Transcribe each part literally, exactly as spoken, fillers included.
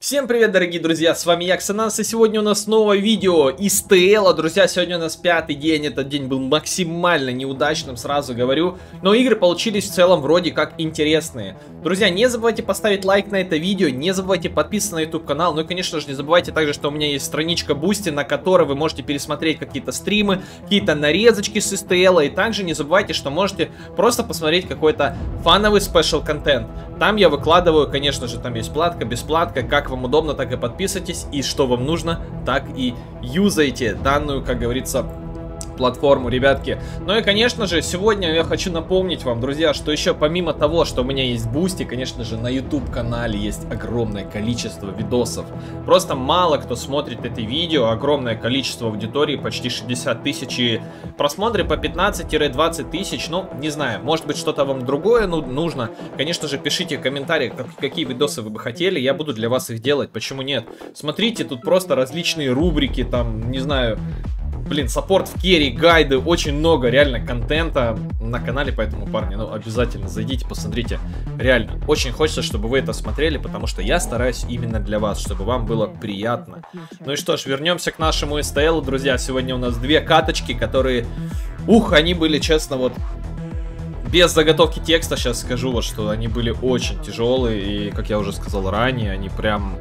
Всем привет, дорогие друзья, с вами я, Ксенас, и сегодня у нас новое видео из ТЛа. Друзья, сегодня у нас пятый день, этот день был максимально неудачным, сразу говорю. Но игры получились в целом вроде как интересные. Друзья, не забывайте поставить лайк на это видео, не забывайте подписываться на YouTube канал. Ну и, конечно же, не забывайте также, что у меня есть страничка Boosty, на которой вы можете пересмотреть какие-то стримы, какие-то нарезочки с ТЛа. И также не забывайте, что можете просто посмотреть какой-то фановый спешл контент. Там я выкладываю, конечно же, там есть платка, бесплатка, как вам удобно, так и подписывайтесь, и что вам нужно, так и юзайте данную, как говорится, платформу, ребятки. Ну и, конечно же, сегодня я хочу напомнить вам, друзья, что еще помимо того, что у меня есть Boosty, конечно же, на YouTube-канале есть огромное количество видосов. Просто мало кто смотрит это видео, огромное количество аудитории, почти шестьдесят тысяч, и просмотры по пятнадцать-двадцать тысяч, ну, не знаю, может быть, что-то вам другое ну, нужно. Конечно же, пишите в комментариях, как, какие видосы вы бы хотели, я буду для вас их делать, почему нет. Смотрите, тут просто различные рубрики, там, не знаю... Блин, саппорт в керри, гайды, очень много реально контента на канале, поэтому, парни, ну, обязательно зайдите, посмотрите. Реально, очень хочется, чтобы вы это смотрели, потому что я стараюсь именно для вас, чтобы вам было приятно. Ну и что ж, вернемся к нашему эс тэ эл, друзья. Сегодня у нас две каточки, которые, ух, они были, честно, вот... Без заготовки текста сейчас скажу, вот, что они были очень тяжелые, и, как я уже сказал ранее, они прям...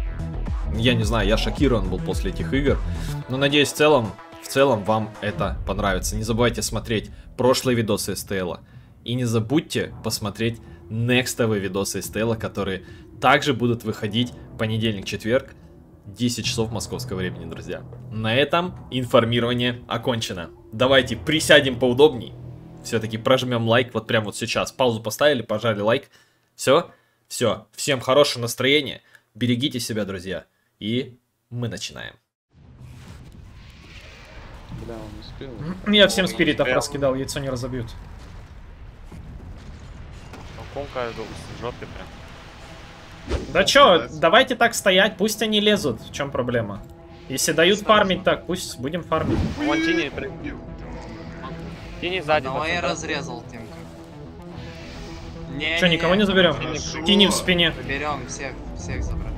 Я не знаю, я шокирован был после этих игр, но надеюсь, в целом... В целом вам это понравится. Не забывайте смотреть прошлые видосы эс тэ эла. И не забудьте посмотреть некстовые видосы эс тэ эла, которые также будут выходить понедельник-четверг, десять часов московского времени, друзья. На этом информирование окончено. Давайте присядем поудобней. Все-таки прожмем лайк вот прямо вот сейчас. Паузу поставили, пожали лайк. Все? Все. Всем хорошего настроения. Берегите себя, друзья. И мы начинаем. Бля, он успел. Я всем спиритов раскидал, яйцо не разобьют. Комка в жопе прям. Да чё, давайте так стоять, пусть они лезут. В чем проблема? Если дают фармить так, пусть будем фармить. Вон Тини, Тини сзади. Ну я разрезал Тимка. Не, Чё, не, никого не, не заберем? Хорошо. Тини в спине. Берем всех, всех забрать.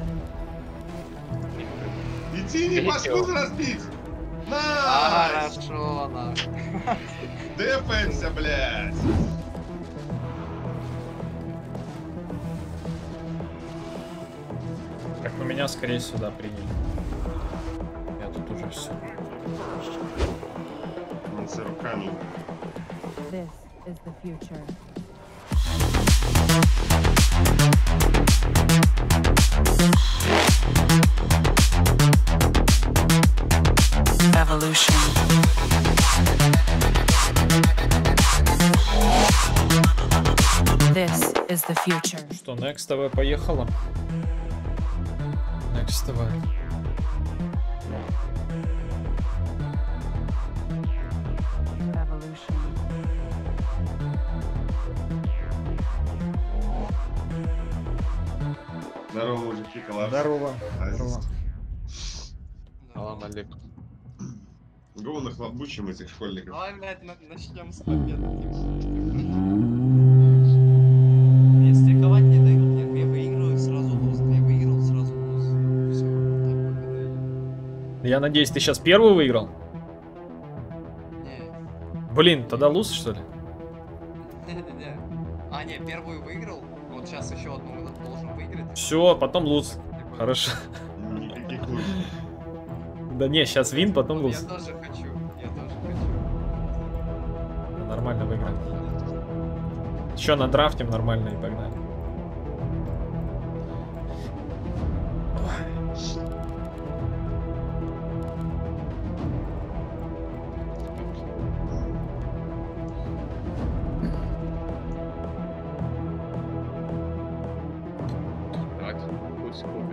И Тини башку разбить! А, Найс! хорошо, на. Дефаемся, блядь! Так, ну меня скорее сюда приняли. Я тут уже все. Он с руками. This is the future. Evolution. This is the future. Что, Next ти ви поехала? Next ти ви. Evolution. Здорово, мужики, коллапс. Здорово. А, Здорово. Салам алейкум. Го нахлобучим этих школьников. Давай, блядь, на- начнем с победы. Если ковать не дают, я, я выигрываю сразу луз. Я выиграл сразу луз. Все, так победа. Я надеюсь, ты сейчас первый выиграл? Не, Блин, тогда луз, что ли? не-не-не. А, не, первую выиграл. Вот сейчас еще одну должен выиграть. Все, потом луз. Хорошо. Никаких лучше. Да не, сейчас вин, потом Я луз. тоже хочу. Я тоже хочу. Нормально выиграем. Еще на драфтим нормально и погнали. Давайте пусть купим.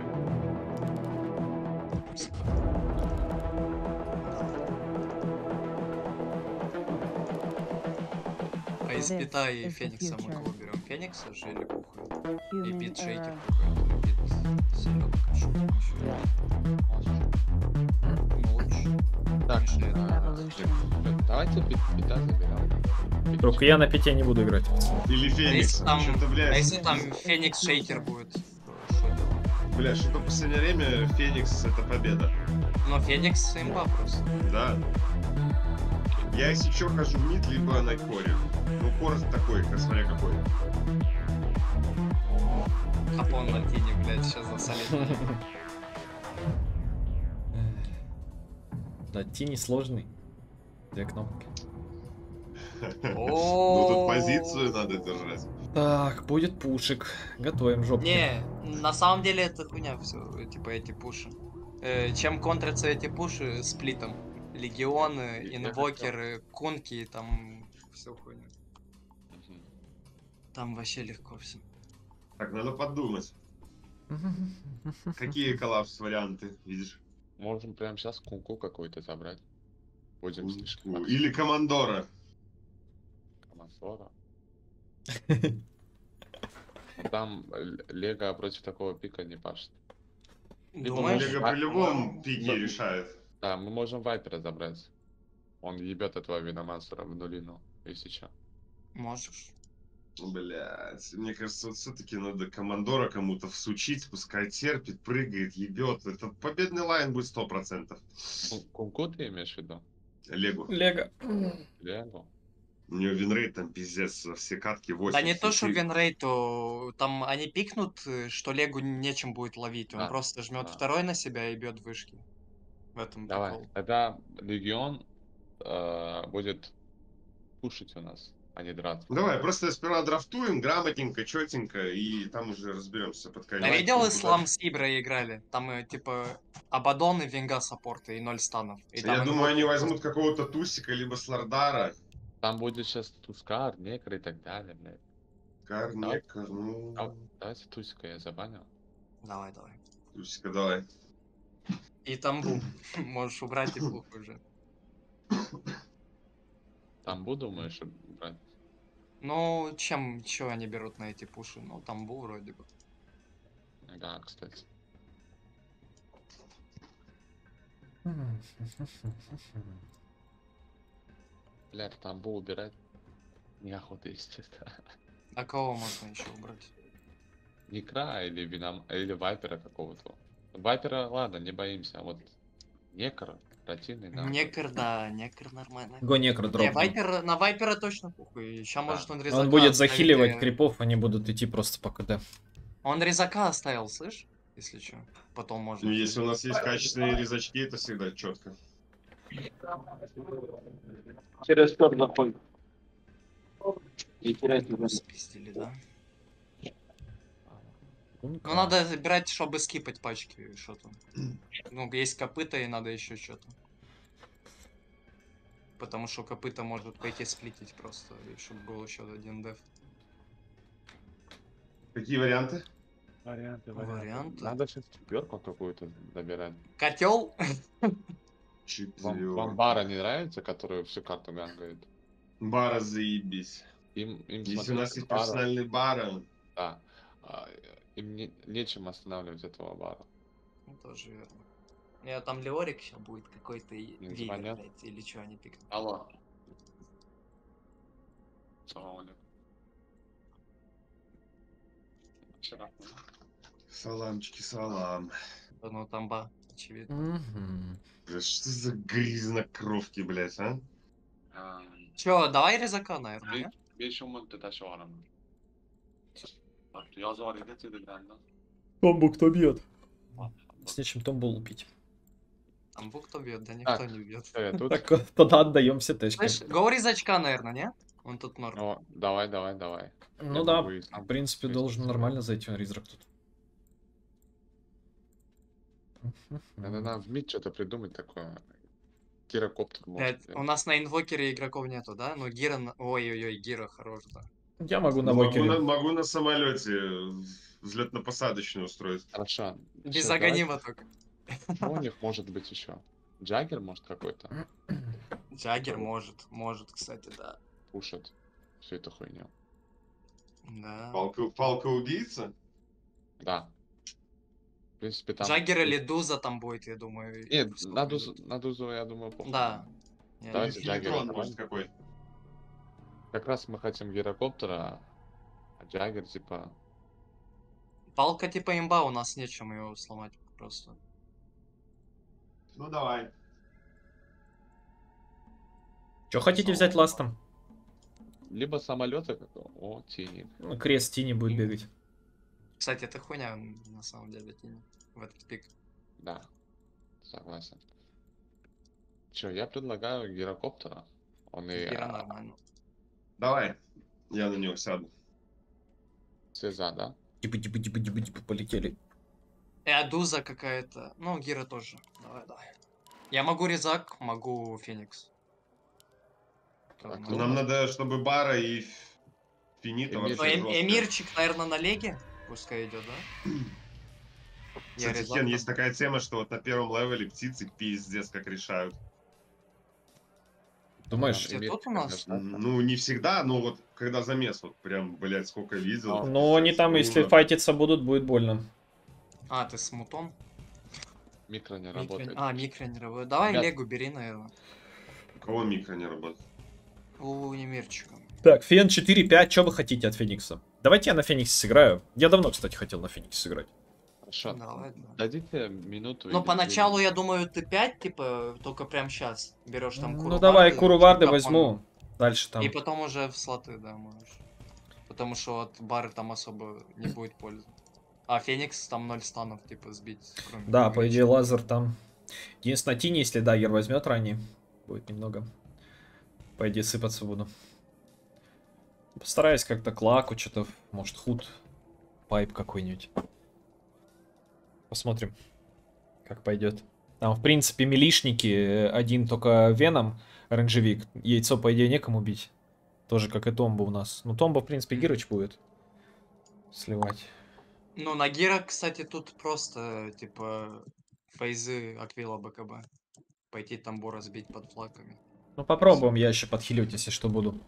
А из This Пита и is the Феникса мы future. кого берем? Феникса же или похуй? И Human Пит Шейкер era. какой-то, Пит Селёдка, лучше. Так, Конечно, а, Evolution. давайте пи- пита заберем. Только я на пяти не буду играть. Или А если Феникс. там, Что-то, а блядь. если там Феникс Шейкер будет, то что делать? Бля, что-то в последнее время Феникс это победа. Но Феникс имба просто. Да. Я если что хожу в мид, либо на коре. Ну, кор такой, как смотря какой. Хапон на тине, блядь, сейчас засолит. Да, тини сложный. Две кнопки. Ну, тут позицию надо держать. Так, будет пушек. Готовим жопки. Не, на самом деле это хуйня все, типа эти пуши. Э, чем контрятся эти пуши сплитом? Легионы, Я инвокеры, кунки, там все хуйня. Мгм. Там вообще легко все. Так, надо подумать. Какие коллапс варианты, видишь? Можем прямо сейчас кунку какую-то забрать. Будем слишком Кунку. Или командора. Командора. Там Л- Лего против такого пика не пашет. Либо Думаешь? можем Лего ва- при любом По-моему, пике мы- решает. Да, мы можем Вайпера забрать. Он ебет этого Виномастера в нулину, если чё. Можешь. Блять, мне кажется, вот все-таки надо командора кому-то всучить, пускай терпит, прыгает, ебет. Это победный лайн будет сто процентов. Кун- Кунку ты имеешь в виду? Лего. Лего. Лего? У него винрейт там пиздец, все катки восемь. Да не то, что винрейту, там они пикнут, э, что Легу нечем будет ловить. Он Да, просто жмет да. второй на себя и бьет вышки. В этом Давай. прикол. Тогда Легион э, будет пушить у нас, а не драться. Давай, просто сперва драфтуем грамотненько, четенько, и там уже разберемся под конец. А видел, Куда- Ислам с Ибра играли? Там, э, типа, Абадон и Венга саппорты и ноль станов. И там Я инвокер думаю, они просто- возьмут какого-то Тусика, либо Слардара. Там будет сейчас Тускар, Некр и так далее, блядь. Карнекар, ну... А, давайте Тусика я забанил. Давай, давай. Тусика, давай. И тамбу. Можешь убрать и похуй уже. Там буду, думаешь, брать? Ну, чем, чё они берут на эти пуши? Ну, тамбу вроде бы. Да, кстати. Блядь, там был убирать. Неохота, естественно. А кого можно еще убрать? Некра или Вином... или Вайпера какого-то. Вайпера, ладно, не боимся, а вот Некр, противный, да. Некр, да, некр нормально. Го некро Не, дропнул. Вайпер, на Вайпера точно похуй. Сейчас может он резака Он будет оставит, захиливать и- крипов, они будут идти просто по КД. Он резака оставил, слышь? Если что. Потом можно. Ну, если у нас есть качественные резачки, это всегда четко. Через торт заходит. И терять не надо. Спиздили, да? Ну, надо забирать, чтобы скипать пачки, что-то. Ну, есть копыта, и надо еще что-то. Потому что копыта может пойти сплитить просто, и чтобы был еще один деф. Какие варианты? Варианты, Варианты? Надо сейчас четверку какую-то добирать. Котел? Вам, Четыре. вам Бара не нравится, который всю карту гангает? Бара заебись. Им, им Если смотреть у нас есть Бара- персональный бара, Да. А, им не, нечем останавливать этого Бара. Ну, тоже верно. Я там Леорик сейчас будет какой-то и Не Вигр, звонят? блядь, или что они пикнут. Алло. Салам алейкум. Вчера. саламчики, салам. Ну, там ба, очевидно. Мгм. Бля, что за грязнокровки, блядь, а? А, Чё, давай резака, наверное, bir, не? bir şu müddete şu aramı. Bak yaz var ya dedi benden. Томбу кто бьет? С нечем томбу лупить. Там бук кто бьет, да никто Так. не бьет. Э, тут. Так, тогда отдаем все тэшки. Слышь, го резачка, наверное, не? Он тут норм. О, давай, давай, давай. Ну Я да, могу и сам в принципе, вместе должен с нормально зайти он Ризрак тут. Надо нам в мид что-то придумать такое. Кирокоптер может. Блядь, у нас на инвокере игроков нету, да? Ну, Гира... на- Ой-ой-ой, Гира хорош, да. Я могу на Ну, могу, на, вокере. могу на самолете взлетно-посадочную устроить. Хорошо. Без Всё, аганима только. давай. Что у них может быть еще? Джаггер может какой-то Джаггер может, может, кстати, да. пушит всю эту хуйню. Да. Палка, палка-убийца? Да. В принципе, там... Джаггер или Дуза там будет, я думаю. и Нет, всё на пойдет. Дузу, на Дузу, я думаю, похуй. Да. Я Давайте не- Джаггера Филитрон, нормально. может, какой? Как раз мы хотим гирокоптера, а Джаггер, типа... Палка типа имба, у нас нечем его сломать просто. Ну давай. Что хотите взять ластом? Либо самолеты, как о, тени. Ну, крест Тини будет бегать. Кстати, это хуйня на самом деле тени в этот пик. Да, согласен. Че, я предлагаю гирокоптера. Он и Гера а, нормально. Давай. Я на него сяду. Сеза, да? Типа, типа, типа, типа, типа, полетели. И Адуза какая-то. Ну, Гера тоже. Давай, давай. Я могу Резак, могу Феникс. Как Так, надо. Нам надо, чтобы Бара и Ф- Финита Эмир. Ну, вообще Эм- жестко. Эмирчик, наверное, на леге. Пускай идет, да? Я Кстати, Резак Кен, там- есть такая тема, что вот на первом левеле птицы пиздец как решают. Думаешь? Все Эмир, тут у нас? конечно. Ну, не всегда, но вот когда замес, вот прям, блядь, сколько видел. Ну, Но они там, Ну, если да. файтиться будут, будет больно. А, ты с мутом? Микро не Микро- работает. А, микро не работает. Давай Ребят. Легу бери, наверное. У кого микро не работает? У Эмирчика. Так, Фен четыре пять, что вы хотите от Феникса? Давайте я на Фениксе сыграю. Я давно, кстати, хотел на Фениксе сыграть. Хорошо. Давай, да. Дадите минуту. Ну, или поначалу, две. я думаю, ты пять, типа, только прям сейчас берешь там Ну давай, Куруварды, Куруварды Капон, возьму. Дальше там. И потом уже в слоты, да, можешь. Потому что от бары там особо не будет пользы. А Феникс там ноль станов, типа, сбить. Кроме Да, по Гречи. идее, лазер там. Единственное, Тини, если дагер возьмет ранее, будет немного. По идее, сыпаться буду. Постараюсь как-то клаку, что-то, может, худ, пайп какой-нибудь. Посмотрим, как пойдет. Там, в принципе, милишники, э, один только Веном, оранжевик. Яйцо, по идее, некому бить. Тоже как и Томба у нас. Ну, Томба, в принципе, Гирыч будет сливать. Ну, на Гира, кстати, тут просто, типа, фейзы Аквила БКБ. Пойти тамбура сбить под флаками. Ну, попробуем, я еще подхилить, если что, буду.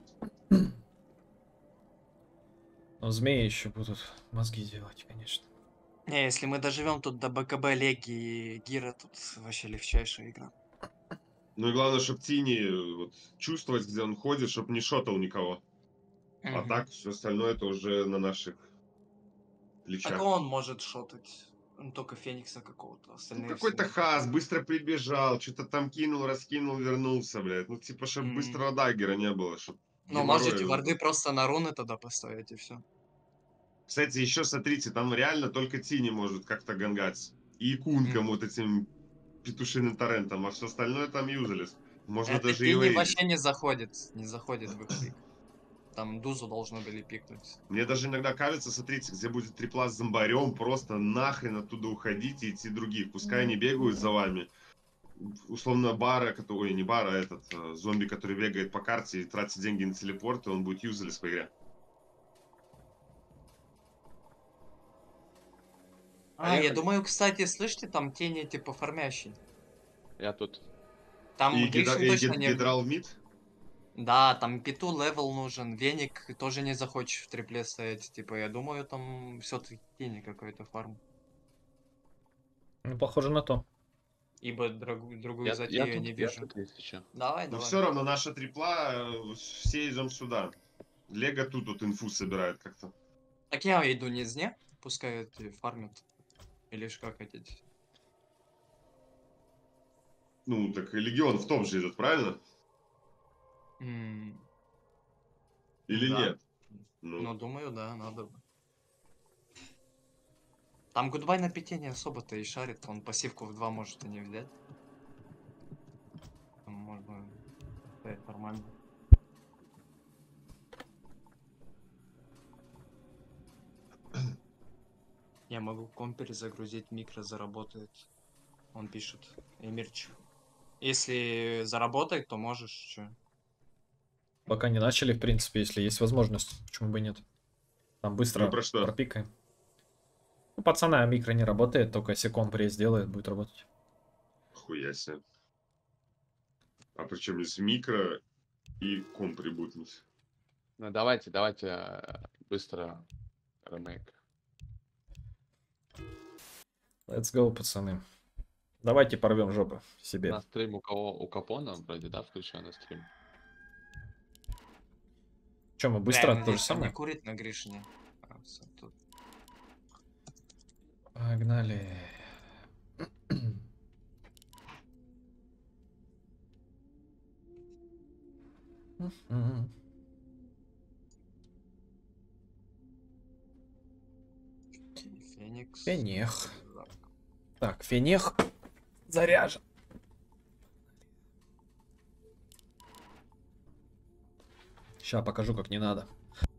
Но змеи еще будут мозги делать, конечно. Не, если мы доживем тут до БКБ, Леги и Гира, тут вообще легчайшая игра. Ну и главное, чтобы Тини вот, чувствовать, где он ходит, чтобы не шотал никого. А Мгм. так, все остальное это уже на наших плечах. Так он может шотать. Ну, только Феникса какого-то. Ну, Остальные какой-то все- хас, быстро прибежал, что-то там кинул, раскинул, вернулся, блядь. Ну, типа, чтобы Мгм. быстрого даггера не было, чтобы Ну, можете варды просто на руны тогда поставить и все. Кстати, еще смотрите, там реально только Тини может как-то гангать. И Кунком Мгм. вот этим петушиным торрентом, а все остальное там юзалес. Можно Это даже и Тини вейвить. вообще не заходит. Не заходит в их пик. Там Дузу должны были пикнуть. Мне даже иногда кажется, смотрите, где будет трипла с зомбарем, просто нахрен оттуда уходить и идти других. Пускай они бегают за вами. Условно бара, который, ой, не бара, а этот э, зомби, который бегает по карте и тратит деньги на телепорт, и он будет юзалес по игре. А, я думаю, кстати, слышите, там тени типа фармящий. Я тут. Там И, Гришин гидра- и точно гид- не... гидрал мид. Да, там Питу левел нужен, Веник тоже не захочешь в трипле стоять. Типа, я думаю, там все-таки тени какой-то фарм. Ну, похоже на то. Ибо друг- другую Я, затею я я тут, не я вижу. тут, если чё. Давай, Но давай. все равно наша трипла, э, все идем сюда. Лего тут вот инфу собирает как-то. Так я иду не зне, пускай эти фармят. Или ж как хотите. Ну, так и Легион в том же идет, правильно? М, Или Да. нет? Ну, Ну, думаю, да, надо бы. Там гудбай на пяти не особо-то и шарит, он пассивку в два может и не взять. Там можно стоять нормально. Я могу в ком перезагрузить, микро заработает. Он пишет, Эмирч. Если заработает, то можешь, что? Пока не начали, в принципе, если есть возможность. Почему бы и нет? Там быстро Ну, про что? пропикаем. Ну, пацаны, а микро не работает, только если комп рейс делает, будет работать. хуя себе. А причем здесь микро и комп ребутнуть. Ну, давайте, давайте э, быстро ремейк. Let's go, пацаны. Давайте порвем жопы себе. На стрим у кого? У Капона вроде, да, включен на стрим. Че, мы быстро Реально, то же здесь он не самое? курит на Гришине. А, всё, тут. Погнали. Феникс. Фенех. Так, фенех заряжен. Сейчас покажу, как не надо.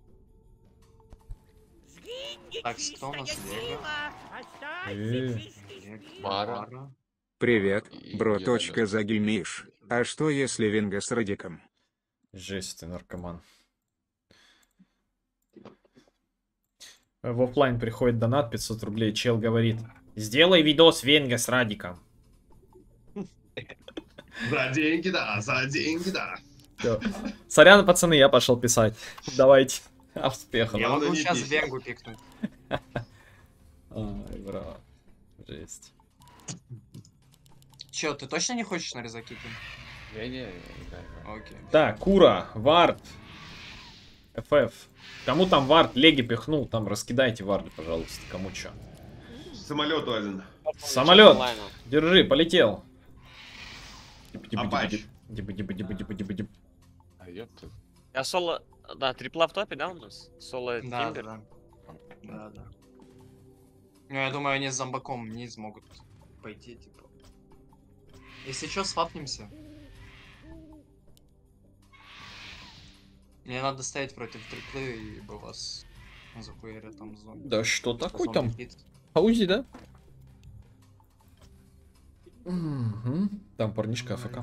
Так, кто у нас Вега? Э, Вега, Бара. Бара. Привет, И бро. я Точка даже- Загильмиш. А что если Венга с Радиком? Жесть ты, наркоман. В оффлайн приходит донат пятьсот рублей. Чел говорит: сделай видос Венга с Радиком. За деньги, да, за деньги, да. Всё. Сорян, пацаны, я пошел писать. Давайте. А успехов. Я Главное, могу не сейчас пись. Венгу пикнуть. Ай, браво. Жесть. Че, ты точно не хочешь на резаки кинуть? Я не играю. Окей. Так, Кура, Вард, эф эф. Кому там Вард леги пихнул, там раскидайте Варды, пожалуйста. Кому чё. Самолету один. Самолет. Держи, полетел. Апач. Диба-диба-диба-диба-диба-диба. А ёпта. Я соло... Да, трипла в топе, да, у нас? Соло Да, Тимбер. да. Да, да. Ну, я думаю, они с зомбаком не смогут пойти, типа. Если что, свапнемся. Мне надо стоять против триплы, и бы вас захуярят там зомби. Да что такой Зомби там? хит. Паузи, да? Мгм. Там парнишка АФК.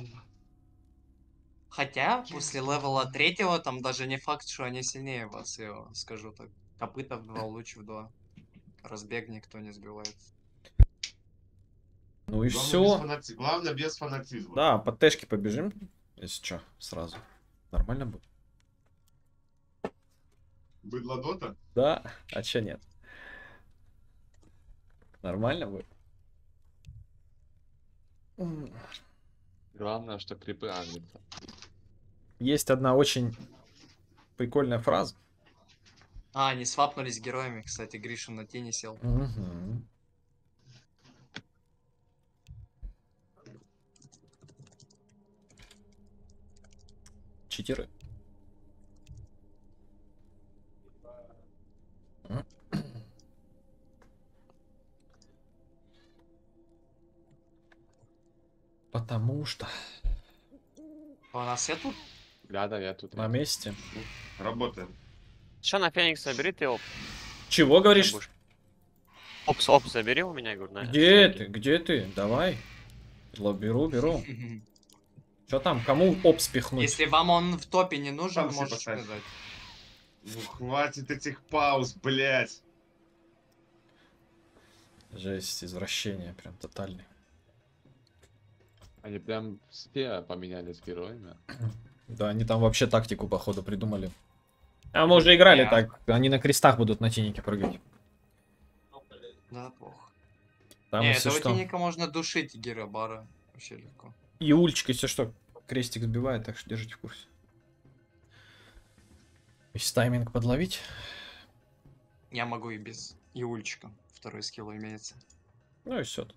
Хотя, после левела третьего, там даже не факт, что они сильнее вас, я скажу так. Копыта в два, луч в два. Разбег никто не сбивает. Ну и Главное, без все. фанати- Главное, без фанатизма. Да, по тэшке побежим. Если что, сразу. Нормально будет? Быдло дота? Да, а чё нет? Нормально будет? Главное, что крипы агрятся. Есть одна очень прикольная фраза. А, они свапнулись с героями, кстати, Гришин на тени сел. Мгм. Читеры. Потому что А у нас все тут? Да, да, я тут. на месте. Работаем. Что на Феникс забери ты оп. Чего говоришь? Будешь. Опс, опс, забери у меня, говорю, на Где снеге. ты? Где ты? Давай. Ло- Беру, беру. Что там? Кому опс пихнуть? Если вам он в топе не нужен, Там все можете поставь. сказать. Ну хватит этих пауз, блять. Жесть, извращение прям тотальный. Они прям все поменялись героями. Да, они там вообще тактику, походу, придумали. А мы уже играли Я- так. Они на крестах будут на тенике прыгать. Да, плохо. Там, Не, если этого что. теника можно душить, Гера Бара. Вообще легко. И Ульчик, если что, крестик сбивает, так что держите в курсе. Если тайминг подловить. Я могу и без Иульчика. Второй скилл имеется. Ну и все тут.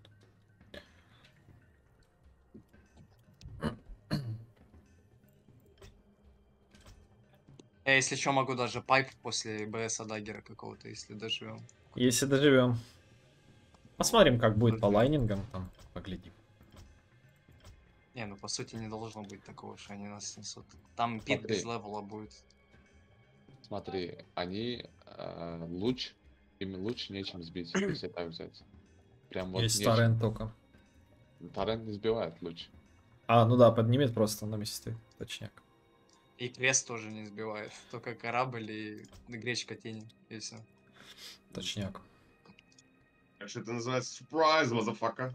Я, если что, могу даже пайп после БС Даггера какого-то, если доживем. Если доживем. Посмотрим, как будет по Мгм. лайнингам, там, поглядим. Не, ну по сути не должно быть такого, что они нас снесут. Там пит Смотри. без левела будет. Смотри, они э, луч, им луч нечем сбить, если так взять. Прям вот Есть нечем. торрент только. Торрент не сбивает луч. А, ну да, поднимет просто на месте стоит. Точняк. И крест тоже не сбивает. Только корабль и гречка тени. И все. Точняк. Так что это называется сюрприз, мазафака.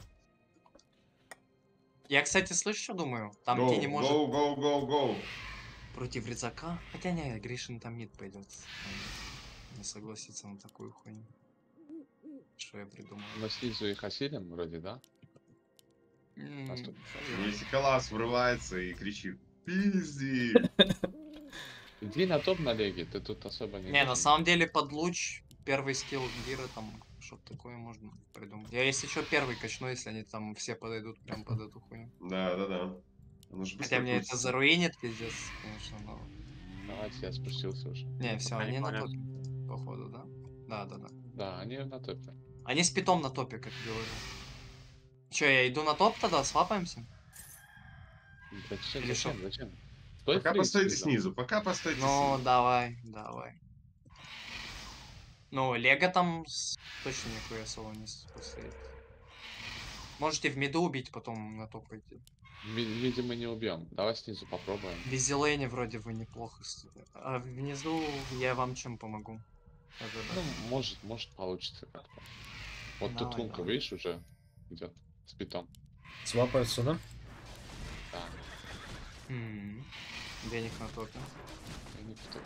Я, кстати, слышишь, что думаю? Там Go, тени может go, go, go, go. против Резака. Хотя не, Гришин там мид пойдет. Не согласится на такую хуйню. Что я придумал? Мы снизу их осилим вроде, да? М, А что? Если Калас врывается и кричит: пизди. Иди на топ на леги, ты тут особо не... Не, на нужен. самом деле под луч первый скилл Гира, там, что-то такое можно придумать. Я, если что, первый качну, если они там все подойдут прям под эту хуйню. Да, да, да. Оно же быстро Хотя мне это крутится. заруинит, пиздец, конечно, но... Давайте, я спустился уже. Не, все, пока не они на понял. топе, походу, да? Да, да, да. Да, они на топе. Они с питом на топе, как говорил. Че, я иду на топ тогда, свапаемся? Зачем, Или зачем, шо? зачем? Стой Пока фриз постойте снизу. снизу, пока постойте Ну, снизу. давай, давай. Ну, Лего там с- точно нихуя соло не с- постоит. Можете в миду убить, потом на топ пойти. Ви- Видимо, не убьем. Давай снизу попробуем. В Визилейне вроде вы неплохо. с- А внизу я вам чем помогу? АВБ. Ну, может, может получится как-то. Вот тут Давай, лунка, давай. видишь, уже идет с питом. Свапаются, да? Да, М, Денег на топе. и не питом.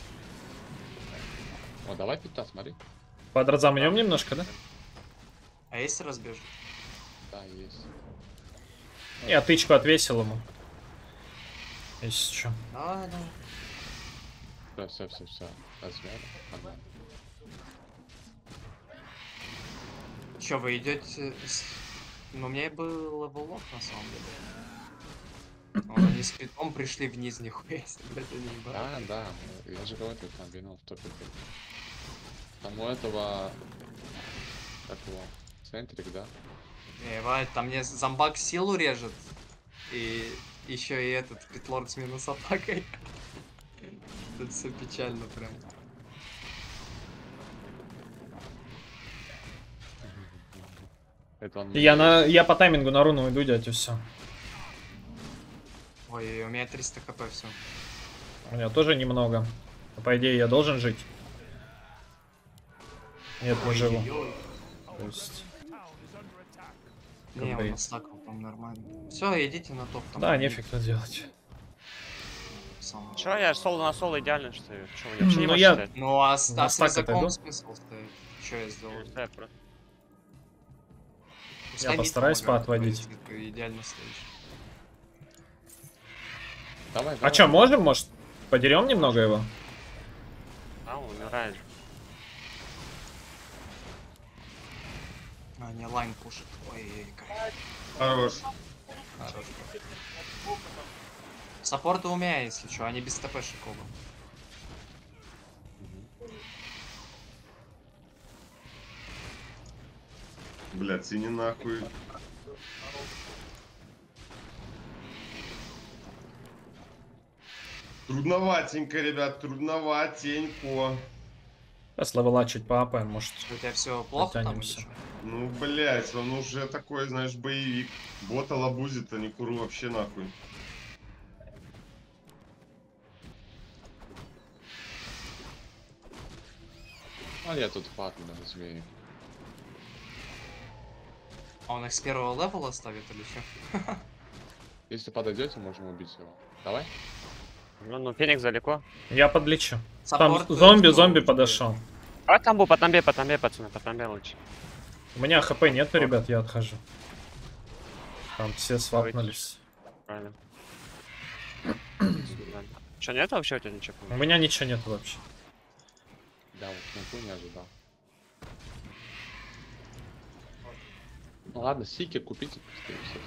О, давай пита, смотри. Под разомнем немножко, да? А есть разбежит? Да, есть. Я тычку отвесил ему. Если что. Давай, давай. Все, все, все, все. Размер. Нормально. Че, вы идете с... Ну, у меня был левелок на самом деле. Вон они с питом пришли вниз, нихуя себе, блядь, они ебать. Да, да, мы- я же говорю, там вино в топе был. Там у этого... Как его? Центрик, да? Не, Валь, там мне зомбак силу режет. И еще и этот питлорд с минус атакой. Тут все печально прям. Это он... Я, на, я по таймингу на руну иду, дядь, и все. Ой, у меня триста хп все. У меня тоже немного. По идее, я должен жить. Нет, не живу. То есть... Не, Как бы он и- настакал там нормально. Все, идите на топ там. Да, они нефиг тут делать. сам. Чё, я соло на соло идеально стою. Чё, я вообще не Ну, могу я- стоять. Ну а с, На а с стак резаком отойду. смысл стоит? Что я сделал? Да, просто. Пускай мид постараюсь помогает, поотводить. если ты идеально стоишь. Давай, А давай. чё, можем, может, подерем немного его? А, он умирает. А, не, лайн пушит. Ой, кайф. Хорош. Хорошо. Саппорты у меня, если что, они без ТПшек оба. Блядь, синий нахуй. Трудноватенько, ребят, трудноватенько. Сейчас левела чуть поапаем, может. У тебя все плохо там или Потянемся. что? Ну, блядь, он уже такой, знаешь, боевик. Бота лабузит, а не куру вообще нахуй. А я тут падаю на змеи. А он их с первого левела ставит или что? Если подойдете, можем убить его. Давай. Ну, ну, Феникс далеко. Я подлечу. Там Саппорт, зомби, э, зомби ну, подошел. А там был, по тамбе, по тамбе, пацаны, по тамбе лучше. У меня хп нету, ребят, я отхожу. Там все свапнулись. Правильно. Че, нет вообще у тебя ничего? У меня ничего нету вообще. Да, вот смогу не ожидал. Ну ладно, сики купите. быстрее, всё.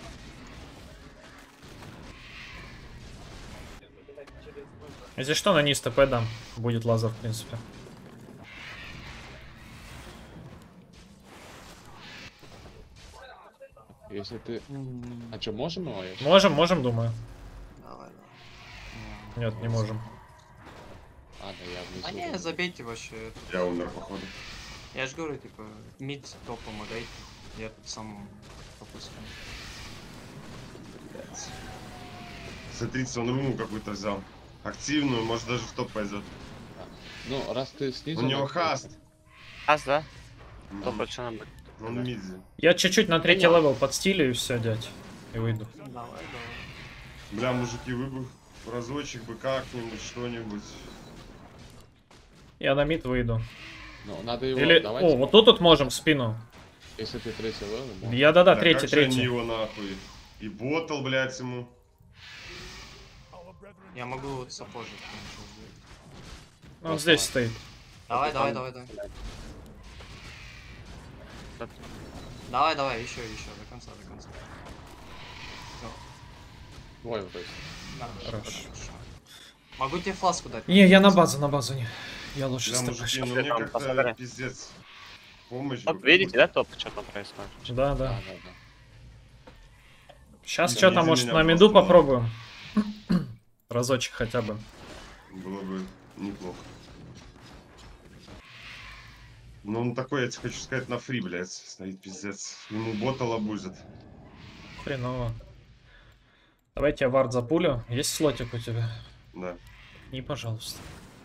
Если что, на низ ТП дам. Будет лазер, в принципе. Если ты... М, А что, можем его? Я щас- Можем, можем, думаю. Давай, давай. Нет, не можем. Ладно, я внизу. А не, забейте вообще. это. Я умер, походу. Я же говорю, типа, мид, топ помогайте. Я тут сам попускаю. Блядь. Смотрите, он руну какую-то взял. Активную, может даже в топ пойдет. Ну, раз ты снизу... У него на- хаст. Ас, да? Мгм. То больше нам будет. Он мидзи. Я чуть-чуть на третий левел подстилю и все, дядь. И выйду. Давай, давай. Бля, мужики, вы бы разочек бы как-нибудь, что-нибудь. Я на мид выйду. Ну, надо его... Или... Давайте. О, вот тут вот можем в спину. Если ты третий левел, да. Я, да-да, Да третий, как же они третий. его нахуй. И ботал, блядь, ему. Я могу вот сапожить. конечно, сделать. Он здесь стоит. Давай, давай, Там- давай, давай. Давай, давай, еще, еще, до конца, до конца. Двое то есть. Да, Хорош. хорошо. Могу тебе фласку дать? Не, я на базу, на базу не. Я лучше Да, с мужики, ТПшкой. ну мне Там как-то посмотри. пиздец. Помощь. Топ, бы видите, да, какую-то. топ, что там происходит? Да, Да, да. да, да. Сейчас Да, что-то, не может, за на меня миду просто. попробуем. Разочек хотя бы. Было бы неплохо. Ну он такой, я тебе хочу сказать, на фри, блядь, стоит пиздец. Ему бота лабузят. Хреново. Давайте я вард запулю. Есть слотик у тебя? Да. И, пожалуйста.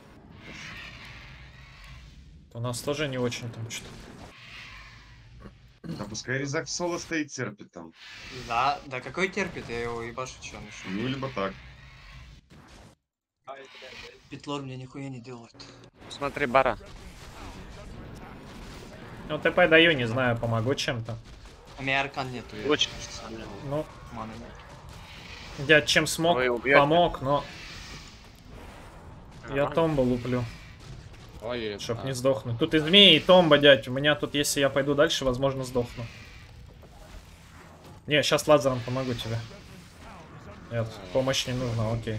У нас тоже не очень там что-то. Да пускай резак в соло стоит, терпит там. Да, да какой терпит, я его ебашу, чё начну. Ну либо так. Петлор мне нихуя не делает. Смотри, бара. Ну, ТП даю, не знаю, помогу чем-то. У меня аркан нету. я, Очень. кажется, Ну, маны нет. я чем смог, Вы убьете? помог, но я Нормально. томбу луплю, Ой, чтоб а, не сдохнуть. Тут и змеи, и томба, дядь. У меня тут, если я пойду дальше, возможно, сдохну. Не, сейчас лазером помогу тебе. Нет, помощь не нужна, окей.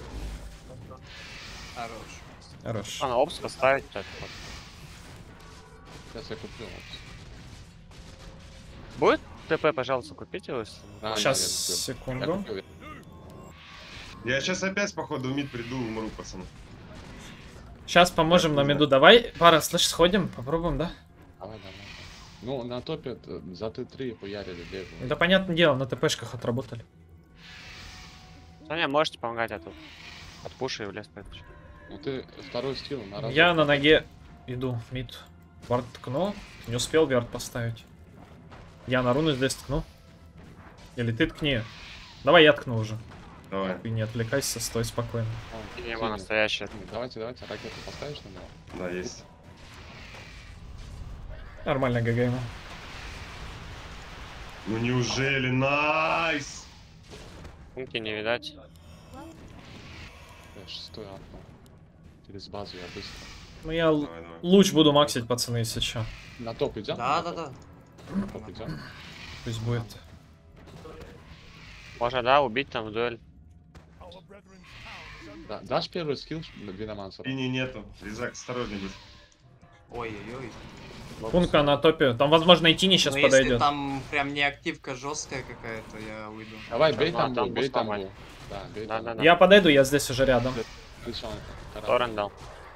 Хорош. Хорош. А, на опс поставить. Так, вот. Сейчас я куплю. опс. Будет ТП, пожалуйста, купите его. если- А, нет, Сейчас, я купил. Я секунду. купил. Я сейчас опять, походу, в мид приду, умру, пацаны. Сейчас поможем на миду. Давай, пара, слышь, сходим, попробуем, да? Давай, давай. Ну, на топе э, за Т три поярили бегу. Да, понятное дело, на ТПшках отработали. Да не, можете помогать, а тут от пуши и в лес поэтому. Ну ты второй стил на раз. Я на ноге иду в мид. Вард ткнул. Не успел вард поставить. Я на руну здесь ткну. Или ты ткни. Давай я ткну уже. Давай. Ты не отвлекайся, стой спокойно. О, Его синий. настоящий. Давайте, давайте, ракету поставишь на него? Да, есть. Нормально ГГ ему. Ну неужели? Найс! Пункти не видать. Я шестой апнул. Через базу я быстро. Ну я л- Давай, давай. луч буду максить, пацаны, если что. На топ идем? Да, да, да. На топ идем? Пусть будет. Можно, да, убить там в дуэль. Да, дашь первый скилл Виномансера? Линии нету. Резак, осторожней будь. Ой-ой-ой. Пунка на топе. Там, возможно, и Тини сейчас Но если подойдет. там прям не активка жесткая какая-то, я уйду. Давай, бей Да, там, там бей буст там. нормально. Да, бей Да, там. да, да. Я подойду, я здесь уже рядом. Пришел. Торрен дал.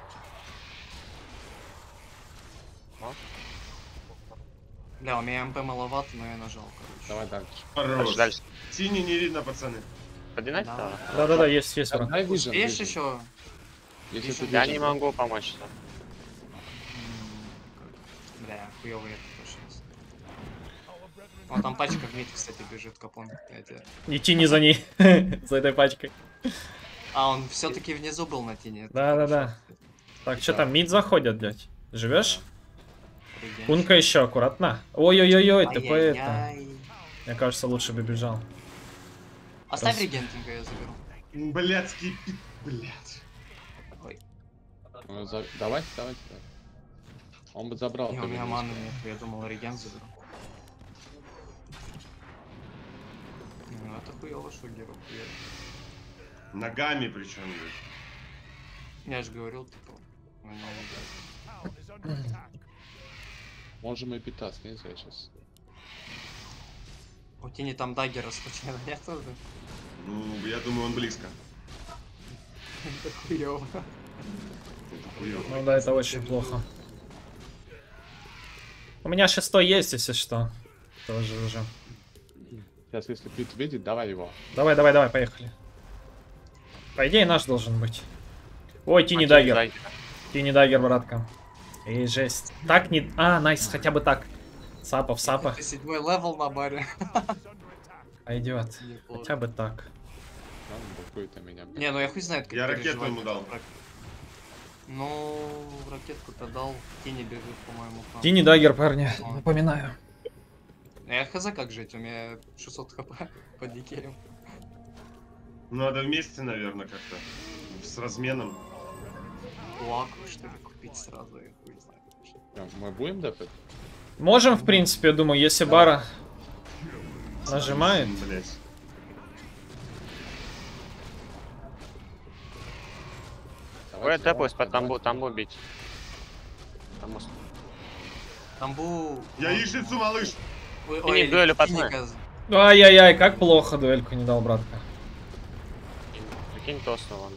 Да, у меня МП маловато, но я нажал, короче. Давай дальше. Хорош. Дальше, дальше. Тини не видно, пацаны. Подинать Да. да. Да-да-да, есть, есть. Рон. Дай вижен. Есть еще? Если Вижен. ты Я vision, не могу помочь. да. Да, хуёвый это тоже есть. Вон там пачка в мид, кстати, бежит, капон. Я тебе- И Тини за ней. За этой пачкой. А, он все-таки внизу был на тени. это Да-да-да. хорошо. Так, что там, мид заходят, дядь? Живешь? Регенчик. Кунка еще аккуратно. Ой-ой-ой-ой, ТП это. Ай-яй-яй. Мне кажется, лучше бы бежал. Оставь Раз. регентинга, я заберу. Блядский пи... Блядь. Ой, ну, за- Давайте, давайте. давайте. Он бы забрал. не, у тебе меня вниз. маны нет, я думал реген заберу. Ну, это хуёво, что герой хуёво. Ногами причем, блядь. Я же говорил, типа, у него, блядь. Можем и питаться, не знаю сейчас. У тени там даггера случайно нет уже? Ну, я думаю, он близко. Это хуёво. Это хуёво. Ну да, это очень плохо. У меня шестой есть, если что. Тоже уже. Сейчас, если Пит видит, давай его. Давай, давай, давай, поехали. По идее, наш должен быть. Ой, Тини А, даггер. даггер. Тини даггер, братка. Эй, жесть. Так не... А, найс, хотя бы так. Сапа в сапа. Это седьмой левел на баре. Пойдет. Неплохо. Хотя бы так. Он блокует меня. Не, ну я хуй знает, как Я ракету переживать ему дал. этот брак. Ну, ракетку-то дал. Тени бежит, по-моему. к нам. Тини даггер, парни. Напоминаю. Ну, я хз как жить, у меня шестьсот хп по дикею. Надо вместе, наверное, как-то. С разменом. Лак, что ли? купить сразу, я хуй знаю. Прям Мы будем дефать? Можем, в принципе, я думаю, если Бара нажимает. Блять. Вы это пусть по тамбу, тамбу бить. Тамбу. Тамбу... Я яичницу, малыш! Ой, И не дуэлю, пацаны. Финика. Ай-яй-яй, как плохо дуэльку не дал, братка. Прикинь, тосно, ладно.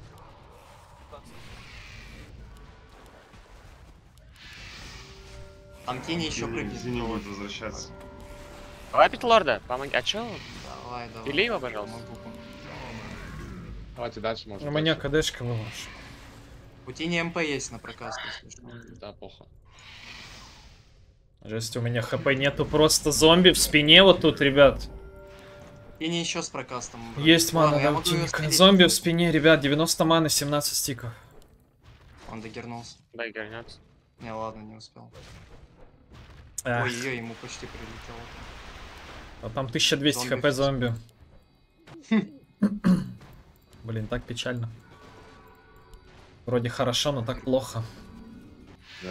Там тени еще прыгнет. Тени будет возвращаться. Давай пить лорда, помоги. А чё? Давай, давай. Били его, пожалуйста. Могу. Давайте дальше, может. У меня дальше. КДшка была. У тени МП есть на прокаст, если что. Да, плохо. Жесть, у меня ХП нету, просто зомби в спине вот тут, ребят. Тени еще с прокастом. Есть мана, Ладно, я да, могу её Тиника. спилить. Зомби в спине, ребят, девяносто маны, семнадцать стиков. Он догернулся. Дай горнется. Не, ладно, не успел. Эх, Ой-ой, ему почти прилетело. а там тысяча двести Зомби хп зомби. Блин, так печально. Вроде хорошо, но так плохо. Да.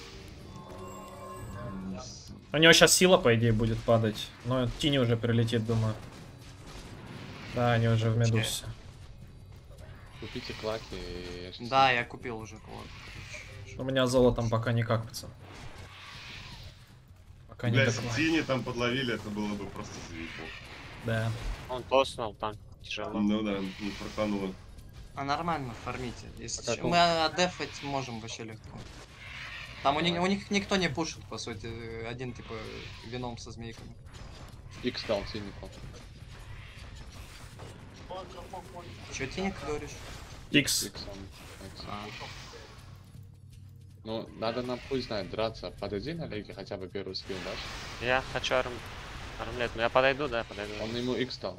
У него сейчас сила, по идее, будет падать. Но Тини уже прилетит, думаю. Да, они уже в медусе. Купите клаки и... я щас- Да, я купил уже клад. У меня золотом пока никак, пацан. Пока не Бля, если доклад. тени там подловили, это было бы просто заебок. Да. Он тоснул, там тяжело. Ну да, не прокануло. А нормально, фармите. Если А как чё. он? Мы отдефать можем вообще легко. Там у них, у них никто не пушит, по сути. Один типа вином со змейками. Икс дал тиннику. Че, тенек говоришь? Икс. Иксом. Иксом. А, Ну, надо нам пусть знает драться. Подойди на леге, хотя бы первый скилл дашь. Я хочу арм... армлет. Ну я подойду, да, подойду. Он ему икс дал.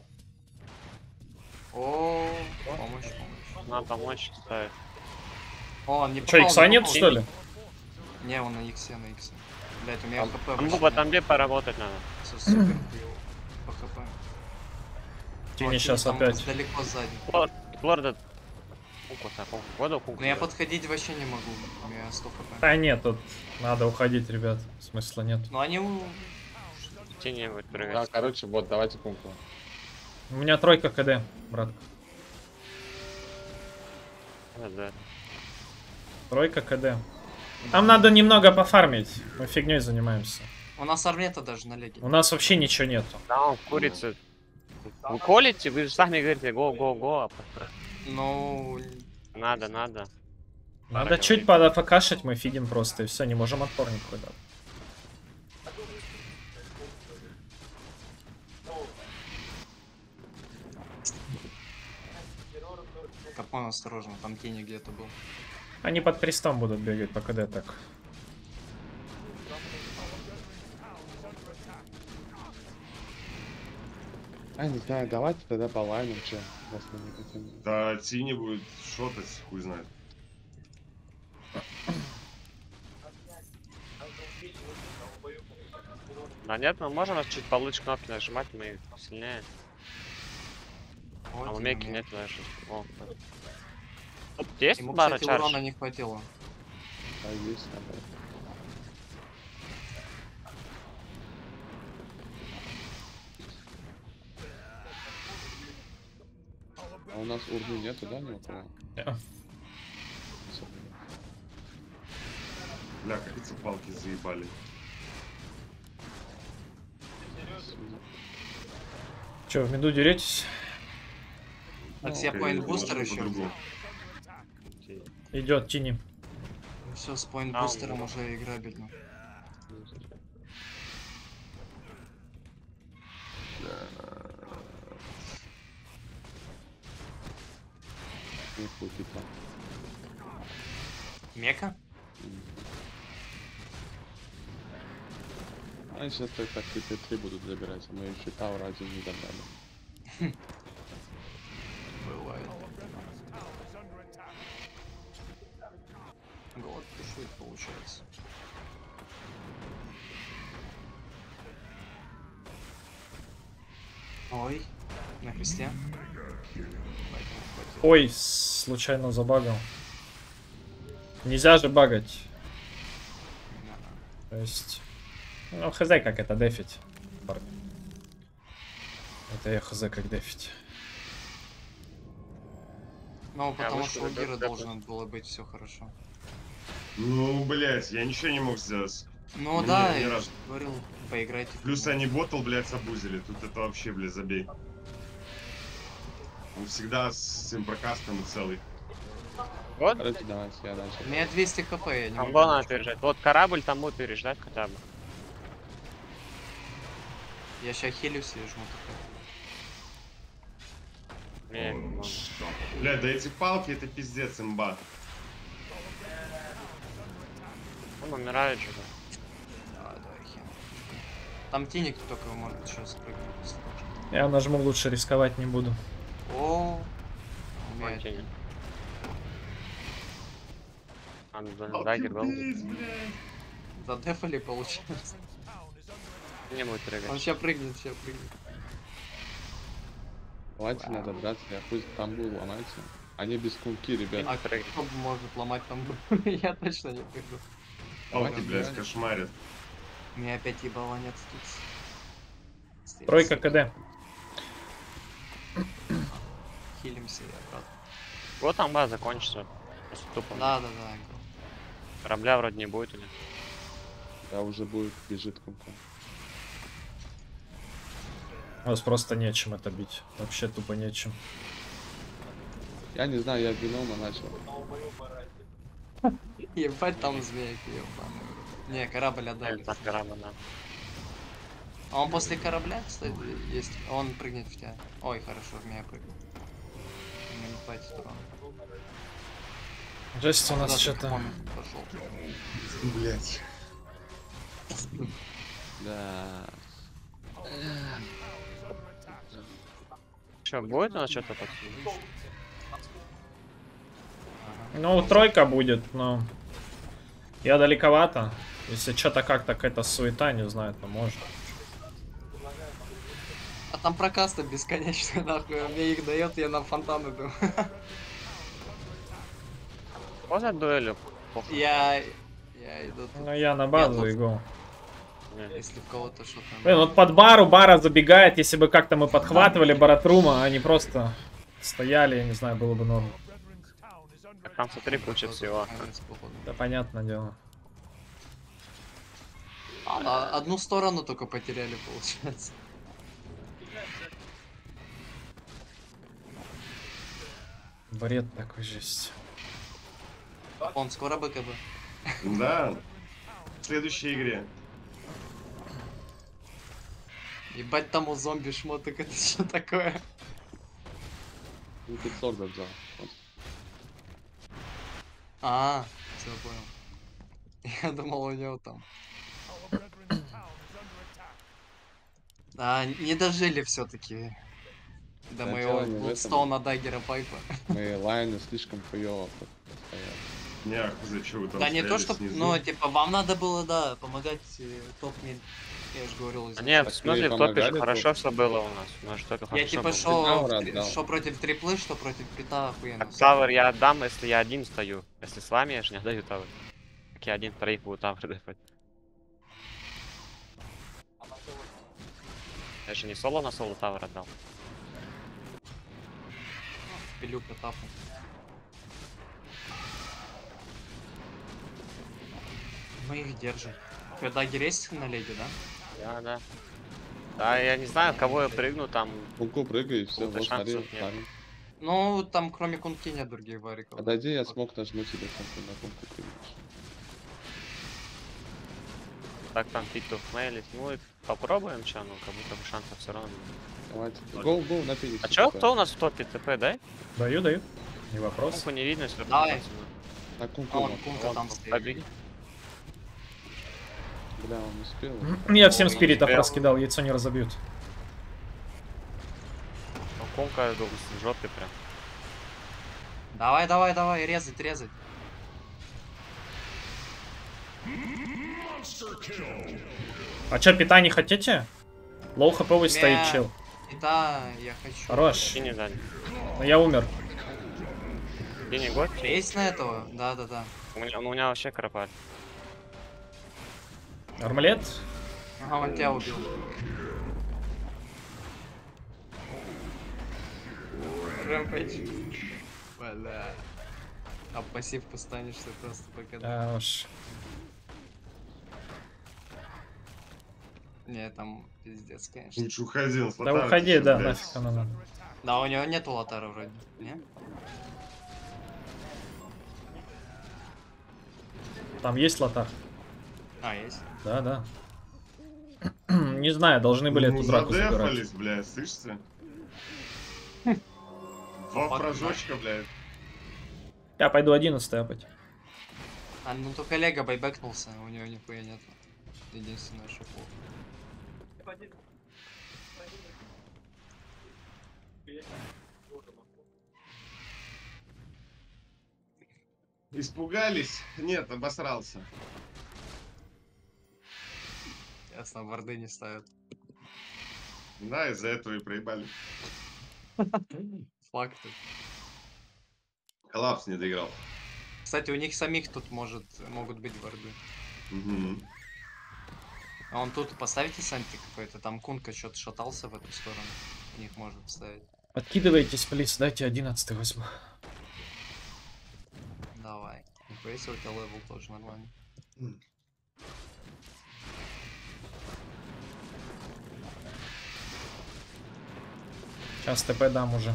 О, помощь, помощь. Надо помочь, ставить. О, он не Че, попал, икса не нет, попал. что ли? Не, он на иксе, на иксе. Блять, у меня Там- хп Тамбу вообще по тамбе поработать надо. всё супер хуёво по хп. Тини О, сейчас там опять. далеко сзади. Лорд, лорда... Куку, так, куку. Воду, куку. Но я подходить вообще не могу, у меня сто хп. А нет, тут надо уходить, ребят. Смысла нет. Но они у... Тени будет Да, прыгать. короче, вот, давайте пункту. У меня тройка КД, брат. Да, да. Тройка КД. Там надо немного пофармить. Мы фигней занимаемся. У нас армета даже на леге. У нас вообще ничего нету. Да, он курица. Вы колите, вы же сами говорите, го-го-го. а потом- Ну, Надо, надо. Надо Пора чуть подофакашить, мы фидим просто, и все, не можем отпор никакой дать. Капон осторожно, там тени где-то был. Они под крестом будут бегать по КД так. А, не знаю, давайте тогда по лайнам, че, если не хотим. Да, тени будет шотать, хуй знает. Да нет, мы можем чуть получше кнопки нажимать, мы сильнее. Вот А у и Меки момент. нет даже. О. Тут есть Ему, бара кстати, урона чарж? не хватило. А есть, надо. А у нас урны нету, да, ни у кого? Не. Бля, как эти палки заебали. Че, в меду деретесь? А все Окей, поинт-бустер можно еще. по-другому. Идет Тини. Все, с поинт-бустером уже играбельно. Не хуй там. Мека? Они сейчас только Т П три будут забирать, а мы еще Тауэр один не забрали. Бывает. Голод пушит, получается. Ой, на кресте. Ой, случайно забагал. Нельзя же багать. То есть... Ну, хз, как это дефить, парни. Это я хз, как дефить. Ну, потому вышел, что у да, Гира да, должно было быть все хорошо. Ну, блять, я ничего не мог сделать. Ну Мне да, ни я разу. же говорил, поиграйте. в Плюс него. они ботл, блядь, забузили. Тут это вообще, блядь, забей. Он всегда с импрокастом и целый. Вот, Короче, давайте, я У дальше. меня двести хп, я не там могу было надо ничего. пережать. Вот корабль там будет переждать хотя бы. Я сейчас хилюсь и жму такой. Не, ну, Блядь, да эти палки, это пиздец, имба. он умирает же. Да. Давай, давай, хим. Там тиник только может сейчас прыгнуть. Я нажму, лучше рисковать не буду. О, Ой, умеет. тени. А, ну, да, Палки дагер был. убить, блядь. Задефали получается. Не будет Он прыгать. сейчас прыгнет, сейчас прыгнет. Давайте надо браться, я пусть там был ломается. Они без кунки, ребят. А кто может ломать там? Я точно не прыгну. Палки, Давайте, блядь, давайте. кошмарят. У меня опять ебало нет тут. Тройка КД. Хилимся и обратно. Вот там база закончится. Просто тупо. Да, да, да. Корабля вроде не будет у них. Да, уже будет, бежит кунка. У вас просто нечем это бить. Вообще тупо нечем. Я не знаю, я винома начал. Ебать там змейки, ебаный. Не, корабль отдай. Так, корабль, да. А он после корабля, кстати, есть. Он прыгнет в тебя. Ой, хорошо, в меня прыгнул. Ему не хватит урона. Жесть у нас Куда ты, что-то... Капон, пошел? Блядь. Да. Че, будет у нас что-то под? Ну, тройка будет, но... Я далековато. Если что-то как-то какая-то суета, не знаю, то можно. А там прокаста бесконечно, нахуй. Он мне их дает, я на фонтан иду. После дуэли? Похуй. Я... Я иду тут. Ну, я на базу тут. иду. Не. Если в кого-то что-то... Блин, вот под бару бара забегает, если бы как-то мы подхватывали баратрума, а они просто стояли, я не знаю, было бы норм. Так там смотри, куча всего. Конец, походу. Да, понятное дело. А, одну сторону только потеряли, получается. Бред такой, жесть. Он скоро бы КБ. Да. В следующей игре. Ебать там у зомби шмоток, это что такое? Ну, тут сорда взял. Вот. А, все понял. Я думал у него там. А, не дожили все-таки до Да, моего дело не в этом. Блудстоуна Даггера Пайпа. Мы лайны слишком хуёво стоят. Не, а за что вы там Да не то, стояли что, снизу? ну, типа, вам надо было, да, помогать э, топ-мид. Я же говорил. А нет, в Так смысле, мы в топе же помогали хорошо тут? все было у нас. У нас же только Я хорошо типа было. шо, Тауэр в три- отдал. шо против триплы, что против крита охуенно. Так тавер я отдам, если я один стою. Если с вами, я же не отдаю тавер. Так я один, троих буду тавер дефать. Я же не соло на соло тавер отдал. Пилюка тапу. Мы их держим. Чё, Даггер есть на леди, да? Да, да. Да, я не знаю, кого я прыгну там. Кунку прыгай и все, Какого-то вот смотри, шансов нет. парень. Ну, там кроме кунки нет других вариков. Подойди, я смог нажму тебе кунку на кунку прыгнешь. Так там фитов мейлить. Ну и попробуем, чё, ну как будто бы шансов все равно. Давайте. Гоу, гоу, на Фениксе. А чё, типа. кто у нас в топе ТП, дай? Даю, даю. Не вопрос. Кунку не видно, все Давай. На А кунку. он вот. кунка там стоит. Побеги. Бля, он успел. Я всем Ой, спиритов успел. раскидал, яйцо не разобьют. Ну, Кунка в жопе прям. Давай, давай, давай, резать, резать. А чё, питание хотите? Лоу хповый стоит, Мя. чел. И да, я хочу. Хорош. Кинь, Дань. Но я умер. Кинь год. Есть на этого? Да, да, да. У меня, у меня вообще кропаль. Армлет. Ага, он тебя убил. Рэмпэдж. Бля. А пассивку станешь ты просто пока. Да уж. Не, там пиздец, конечно. Лучше уходи, он с Да лотаром уходи, сейчас, да, блядь. нафиг оно надо. Да, у него нету лотара вроде, не? Там есть лотар? А, есть. Да, да. Не знаю, должны были Ну, эту драку забирать. задефались, блядь, слышите? Два Фак, прожочка, блядь. Я пойду одиннадцатый опять. А, ну только Лего байбекнулся, у него нихуя нету. Единственное, что плохо. Испугались? Нет, обосрался. Ясно, варды не ставят. Да, из-за этого и проебали. Факты. Коллапс не доиграл. Кстати, у них самих тут может, могут быть варды. Угу. А он тут поставите санти какой-то, там Кунка что-то шатался в эту сторону. У них может ставить. Откидывайтесь, плиз, дайте одиннадцатый возьму. Давай. Нихуя, если у тебя левел тоже нормально. Сейчас ТП дам уже.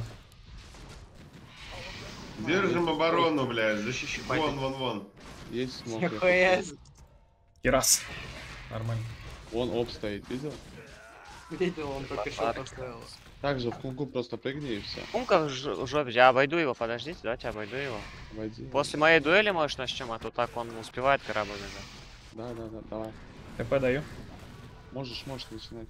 Держим оборону, блядь. Защищай. Пойдем. Вон, вон, вон. Есть смог. я Нихуя. хочу. И раз. Нормально. Вон оп стоит, видел? Видел, он только что поставил. Также в кунгу просто прыгни и все. Кунка в ж- в жопе. Я обойду его, подождите, давайте обойду его. Войди. После моей дуэли можешь начнем, а то так он успевает корабль бежать. Да, да, да, давай. ТП даю. Можешь, можешь начинать.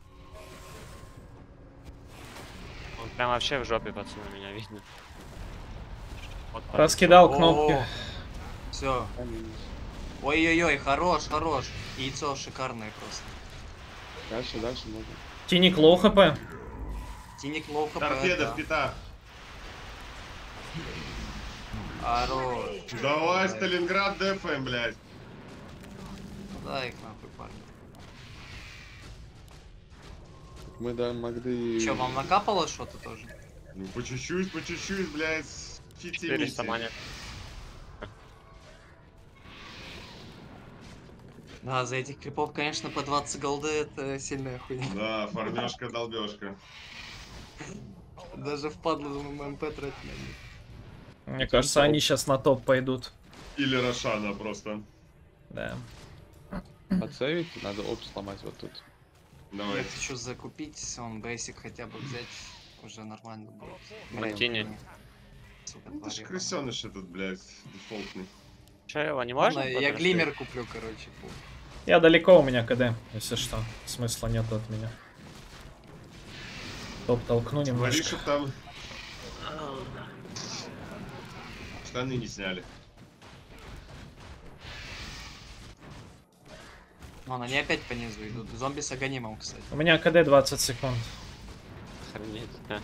Он прям вообще в жопе, пацаны, меня видно. Вот так. Раскидал кнопки. Все. Камень. Ой-ой-ой, хорош, хорош. Яйцо шикарное просто. Дальше, дальше можно. Тиник лоу хп. Тиник лоу хп. Торпеда да. в питах. Хорош. Давай, Сталинград дефаем, блядь. Да, их нахуй, парни. Мы да могли... Че, вам накапало что-то тоже? Ну, по чуть-чуть, по чуть-чуть, блядь. четыреста Фити-мити. монет. Да, за этих крипов, конечно, по двадцать голды это сильная хуйня. Да, фармёшка, долбёжка. Даже впадло ММП тратить на них. Мне кажется, они сейчас на топ пойдут. Или Рошана просто. Да. Подсейвить, надо оп сломать вот тут. Я Давайте. хочу закупить, он бейсик хотя бы взять, уже нормально будет. Мартини. Блин, сука, Ну, ты ж тварь, крысёныш этот, блядь, дефолтный. Че, его не ладно. можно? Я подожди? глимер куплю, короче. пу. Я далеко, у меня КД, если что. Смысла нету от меня. Топ толкну Говори, немножко. чтоб там... Штаны не сняли. Вон, они опять по низу идут. Зомби с аганимом, кстати. У меня КД двадцать секунд. Охренеть. А.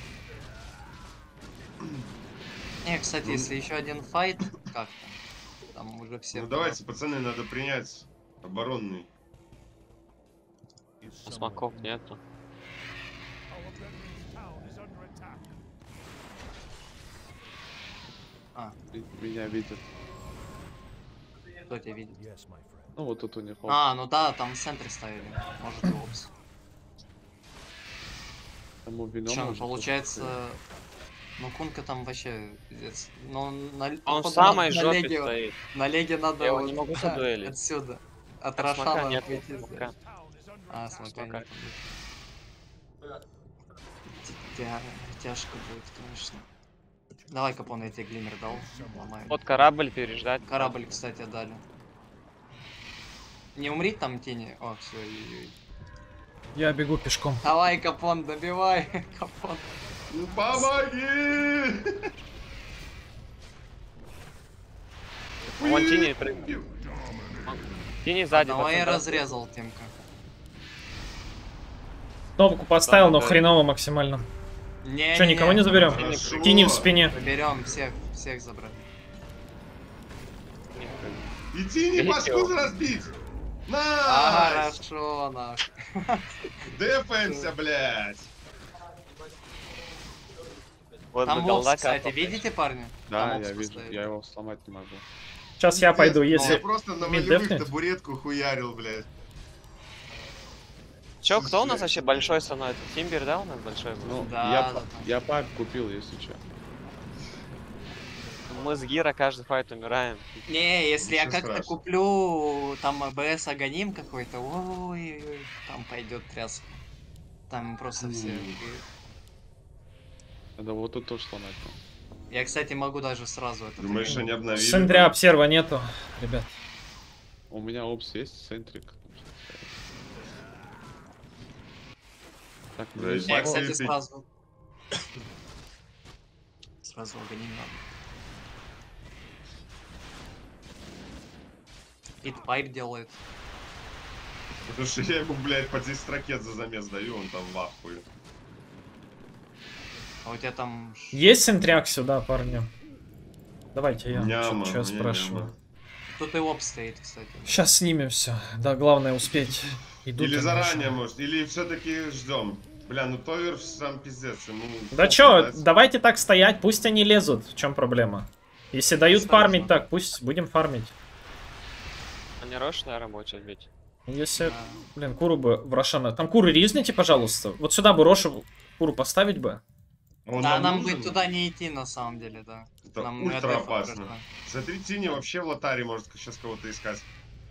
Не, кстати, Ну. если еще один файт, как там? Там уже все... Ну давайте, пацаны, надо принять оборонный. Смоков нету. А, Ви- Меня видят. кто тебя видит? Ну вот тут у них оп. А, ну да, там в центре ставили. Может и опс. Тому вино Чё, может получается... Ну, Кунка там вообще пиздец. Ну, на, Он в походу, самой на, на жопе Леге, стоит. на Леге надо Я его вот не могу да, задуэлить. отсюда. От Так, смока Рошана нет, выйти смока. здесь. А, смока Смока. нет. Тя- Тяжко будет, конечно. Давай, Капон, я тебе глимер дал. Ломаю. Вот корабль переждать. Корабль, кстати, дали. Не умри там, тени. О, все, Я бегу пешком. давай, Капон, добивай, Капон. Ну помоги! Вон Тини прыгнул. Тини сзади. Давай я пацан, да? разрезал, Тимка. Кнопку поставил, но Да. хреново максимально. Не, Че, никого не заберем? Хорошо. Тини в спине. Заберем всех, всех забрать. Идти не башку разбить! А, Найс! хорошо, нах. Дефаемся, блядь! Вот Там бы мопс, голда кстати, капал. видите, парни? Да, Там я мопс вижу, поставили. я его сломать не могу. Сейчас я пойду, Я если... просто на мид волевых дефнет? табуретку хуярил, блядь. Чё, кто у нас вообще большой становится? Тимбер, да, у нас большой был? Ну, Да, я, да, па- да. я пайп купил, если что. Мы с Гира каждый файт умираем. Не, если я Ничего как-то страшного. куплю там АБС Аганим какой-то, ой, там пойдет тряска. Там просто все. М. Надо вот тут тоже сломать. ну. Я, кстати, могу даже сразу это. Думаешь, они обновили? Сендря обсерва нету, ребят. У меня опс есть, центрик. Так, Да, ну, и Я, Макс кстати, есть. сразу. Сразу Аганим надо. Питпайп делает. Потому что я ему, блядь, по десять ракет за замес даю, он там в ахуе. А у тебя там... ш- Есть сентряк сюда, парни? Давайте я Няма, что не, спрашиваю. няма. Тут и оп стоит, кстати. Сейчас снимем все. Да, главное успеть. Идут Или они заранее, уже. может, или все-таки ждем. Бля, ну Товер сам пиздец, ему... Да сколько чё, дать? давайте так стоять, пусть они лезут. В чем проблема? Если дают Осторожно. фармить так, пусть будем фармить. Они рошная рабочая ведь. Если, Да. блин, куру бы в Рошана. Там куры ризните, пожалуйста. Вот сюда бы Рошу куру поставить бы. Он Да, нам нужен? бы туда не идти, на самом деле, да. Это Нам ультра АДФ опасно. страшно. Смотри, Тини вообще в лотаре может сейчас кого-то искать.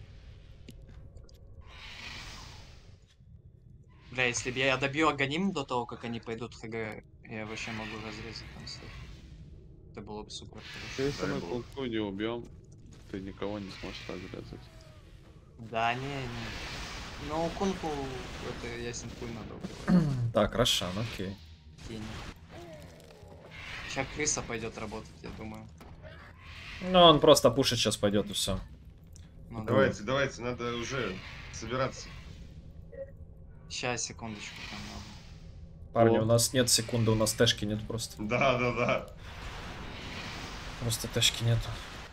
Бля, если бы я добью Аганим до того, как они пойдут в ХГ, я вообще могу разрезать там всех. Это было бы супер хорошо. Если Дай мы бог. кунг-фу не убьем, ты никого не сможешь разрезать. Да, не, не. Ну, Кунку, это ясен хуй надо убивать. Так, Рошан, окей. Тени. Сейчас крыса пойдет работать, я думаю. Ну, он просто пушить сейчас пойдет и все. Ну, Давайте, давайте, надо уже собираться. Сейчас, секундочку, там надо. Парни, О. у нас нет секунды, у нас тэшки нет просто. Да, да, да. Просто тэшки нету.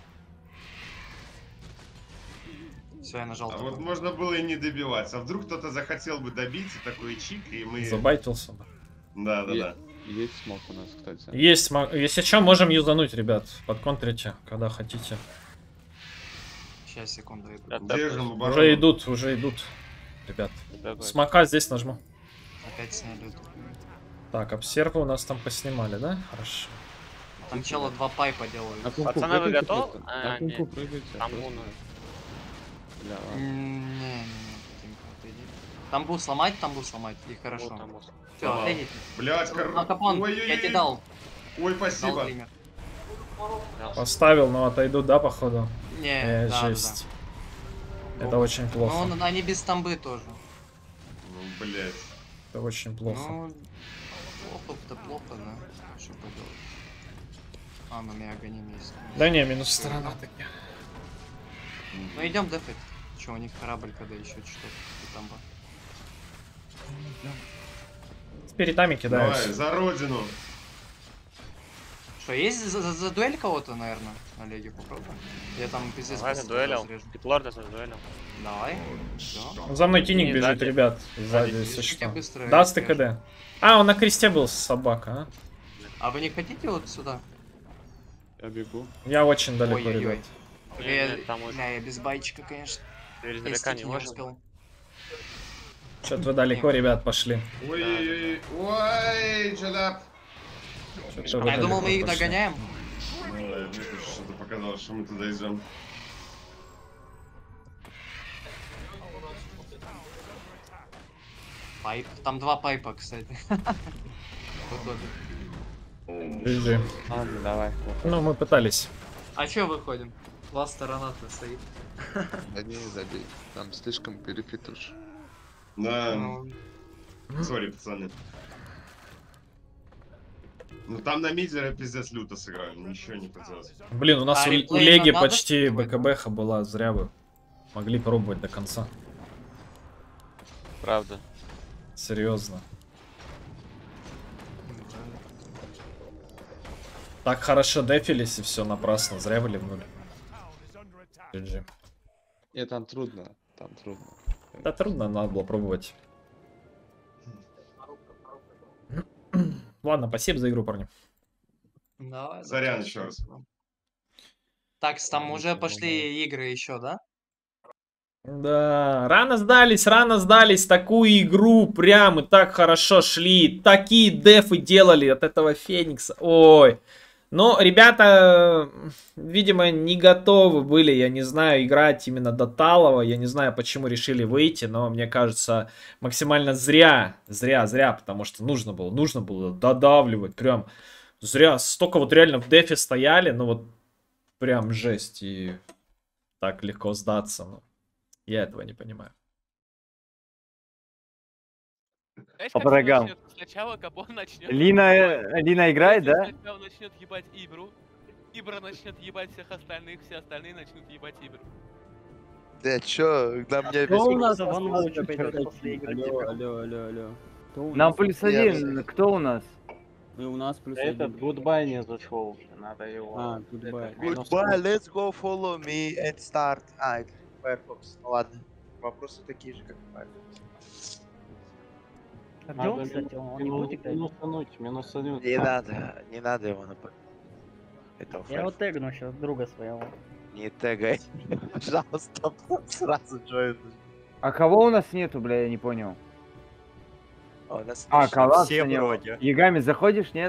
Все, я нажал. А табу. вот можно было и не добивать. А вдруг кто-то захотел бы добить, и такой чик, и мы... Забайтился бы. Да, да, Е- да. Есть смог у нас, кстати. Есть, мо- если что, можем юзануть, ребят. Подконтрите, когда хотите. Сейчас, секунду, иду. Да, Держим оборону. Уже идут, уже идут. Ребят. Давай. Смока здесь нажму. Опять сняли эту. Так, обсервы у нас там поснимали, да? Хорошо. Там чело два пайпа делают. На кунг-фу Пацаны, вы прыгайте готовы? просто. А, На кунг-фу нет. прыгайте. Там просто. луна. Бля, ладно. Не-не-не, Тимка, отойди. Там был сломать, там был сломать, и Вот хорошо. там вот. Все, Ага. отойдите. Блять, кор... На капон, Ой-ой-ой. я тебе дал. Ой, Дал спасибо. гример. Поставил, но отойдут, да, походу? Не, Э, да, да, жесть. да. Это очень Ну, плохо. он- они без тамбы тоже. Ну, блять. Это очень плохо. Ну, плохо-то плохо, да. Что поделать. А, ну меня гоним есть. Да не, минус сторона таки. Ну идем дефать. Че, у них корабль, когда еще что-то и тамба. Спиритами Давай, кидаюсь. за родину. Что, есть за, за- за дуэль кого-то, наверное, Олеги, попробуем? Я там пиздец Давай на быстро дуэлил. разрежу. Питлорда на дуэлил. Давай. Всё. За мной тиник Не, бежит, да, ребят. Сзади, да, если Видишь, как я что. быстро Даст разрежу. ТКД. А, он на кресте был, собака, а? А вы не хотите вот сюда? Я бегу. Я очень далеко, Ой-ой-ой. ребят. Не, Я, не, там вот бля, я без байчика, конечно. через Я далека стики не не можем. успел. Что-то вы далеко, ребят, пошли. Ой-ой-ой. Ой, челап. Чё-то вы Я думал, мы далеко их пошли. догоняем. Ну, да, мне тоже что-то показалось, что мы туда идем. Пайп. Там два пайпа, кстати. Походу. джи джи. Ладно, давай. Ну, мы пытались. А чё выходим? Два сторона-то стоит. Да не забей. Там слишком перефит уж. Да, Ну, сори, пацаны. Ну там на мидере пиздец люто сыграли, ничего не хотелось. Блин, у нас А у, реплей у Леги нам надо почти скидывать? БКБХа была, зря вы могли пробовать до конца. Правда. Серьезно. Так хорошо дефились и все напрасно, зря вы ливнули. джи джи. И там трудно, там трудно. Да трудно, надо было пробовать. Ладно, спасибо за игру, парни. Давай, Сорян давай, еще раз. Так, там уже пошли игры еще, да? Да, рано сдались, рано сдались. Такую игру прям и так хорошо шли. Такие дефы делали от этого Феникса. Ой. Но ребята, видимо, не готовы были, я не знаю, играть именно до Талова. Я не знаю, почему решили выйти, но мне кажется, максимально зря. Зря, зря, потому что нужно было, нужно было додавливать. Прям зря. Столько вот реально в дефе стояли, ну вот прям жесть. И так легко сдаться. Ну, я этого не понимаю. Знаешь, По как всё врагам. начнётся? Сначала Габон начнет... Лина, э, Лина играет, да? Сначала начнет ебать Ибру. Ибра начнет ебать всех остальных, все остальные начнут ебать Ибру. Да чё, на меня Кто у без... нас? Алло, Алло, алло, алло, алло. Кто у Нам нас? плюс один, кто у нас? И у нас плюс Этот один. Goodbye не зашел. Надо его. А, goodbye. Goodbye, let's go follow me and start. А, это Firefox. Ну ладно. Вопросы такие же, как Firefox. А где Надо он, кстати? Он не мину- будет играть? минусануть, минусануть. Не надо, не надо его нападать. Это Я его тегну сейчас, друга своего. Не тегай. Пожалуйста, сразу Джой. А кого у нас нету, бля, я не понял. А, у нас А, еще коллапс все на него. вроде. Ягами заходишь, нет?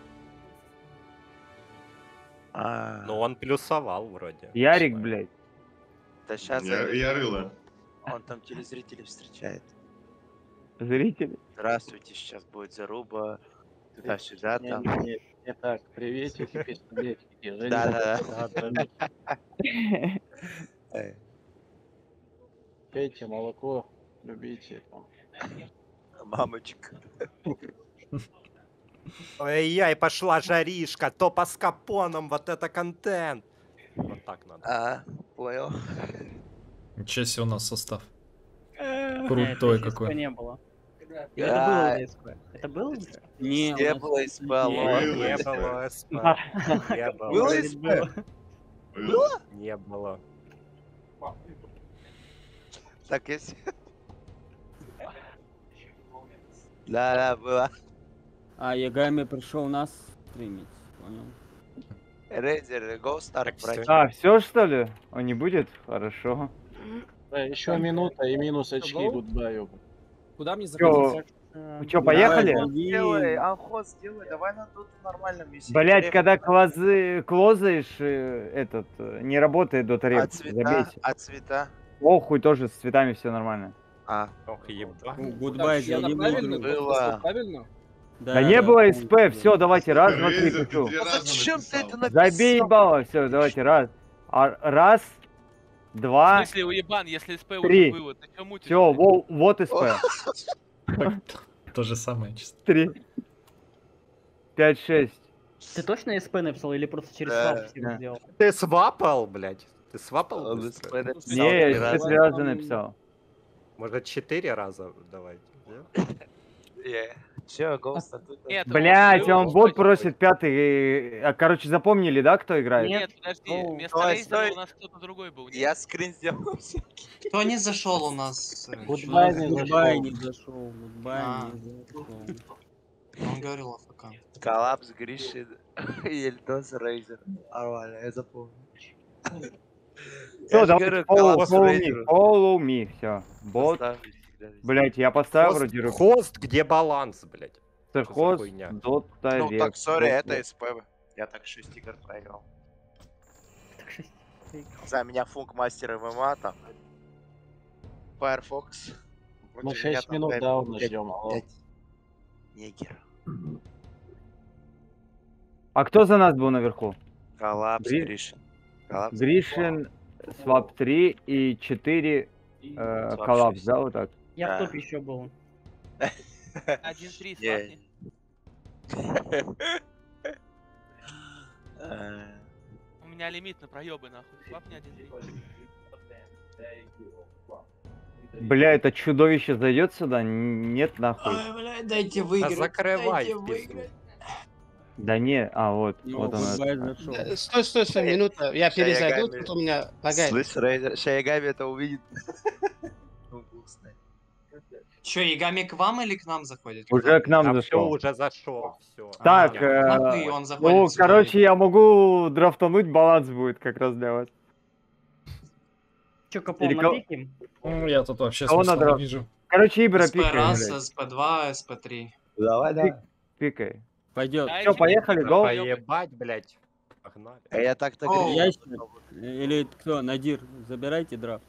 А, Ну он плюсовал вроде. Ярик, блядь. да сейчас Я, я рыло. он там телезрителей встречает. Зрители. Здравствуйте, сейчас будет заруба. Туда-сюда Не, там. не, не, не так, приветики, пистолетики. Да, да, да. Пейте молоко, любите там. Мамочка. Ой-яй, пошла жаришка, то по скапонам, вот это контент. Вот так надо. А, понял. Ничего себе у нас состав. Э, Крутой это какой. не было. Или Да. это было уже СП? Это было уже? Не, Не у нас- было СП, Не, алло. Не было СП. Не было. Было Вроде СП? было. Было? Не было. Так, если... Да, да, было. А Ягами пришел нас стримить, понял? Рейдер, go start, братья. А, все что ли? Он не будет? Хорошо. Да, еще минута и минус очки, Go? гудбай. Куда мне Чё, ну чё, поехали? Делай, анход сделай, давай на тут нормальном месте. Блять, когда клозы, клозаешь, э, этот, э, не работает до А тарелки. цвета? Забейся. А цвета? Охуй, тоже с цветами все нормально. А. Ох, ебать. Гудбай, я на правильно? Было. правильно? Да, не было СП, все, давайте, раз, два, три, Рейзер, пишу. ты три Ну раза зачем ты написал. это написал? Забей ебало, все, давайте, раз. А, раз, В два, смысле, уебан, если СП три. уже было, ты чё мутишь? все, блядь? вот СП. То же самое, чисто. Три, пять, шесть. Ты точно СП написал или просто через Да. свап всего Да. сделал? Ты свапал, блядь? Ты свапал? Он быстро? СП написал Не, три я раза. три раза написал. Может, четыре раза давайте? нет? Е. Чё, гост, а тут... Нет, Блять, был- он был- бот просит пятый. э, а, Короче, запомнили, да, кто играет? Нет, подожди, Ну, вместо стой, Рейзера стой. у нас кто-то другой был. нет? Я скрин сделал. Кто не зашел у нас? э, Гудбай чё? не Гудбай зашел. не зашел, гудбай А. не зашел. Он говорил АФК. Коллапс, Гришин, Ельдос, Рейзер. Нормально, я запомнил. Все, Я же давайте, говорю, follow, коллапс follow me, Рейзеру. follow me, все. Бот, Поставлю всегда везде. блять, я поставил Хост, вроде руку. хост, где баланс, блядь? Что за Хост, хуйня? дота, Ну век, так, сори, дота. это СП. Я так шесть игр проиграл. Так шесть. За меня функ мастер ММА там. Firefox. Мы Против меня шесть там минут пять- дауна пять- ждем. алло. пять Негер. А кто за нас был наверху? Коллапс, Гри- Гришин. Коллапс. Гришин, Свап три и четыре э, Swap коллапс, шесть. да, вот так? Я Да. в топе еще был. один-три, Не. славни. Э, У меня лимит на проебы, нахуй. Слапни один-три. Бля, это чудовище зайдет сюда? Н- Нет, нахуй. Ой, блядь, дайте Да выиграть. закрывай дайте в пизду. выиграть. Да не, а вот, Ну, вот она. Гудбай зашел. Э, Стой, стой, стой, минута. Я перезайду, Шаягами. тут у меня лагает. Слышь, Рейдер, Шаягами это увидит. Чё, Ягами к вам или к нам заходит? Уже к нам А всё, зашел. уже зашел. Все. Так, Нахуй э, он заходит ну, сюда. короче, я могу драфтануть, баланс будет как раз для вас. Че, Капон, Или ко- напиким? Ну, я тут вообще Кого смысла надо? не вижу. Короче, Ибра эс пэ пикай, раз, блядь. эс пэ два, эс пэ три. Давай, Пик- Пикай. Пойдет. Все, поехали, Да гол. поебать, блядь. Погнали. А я так-то Оу. говорю. Ящик. Или кто, Надир, забирайте драфт.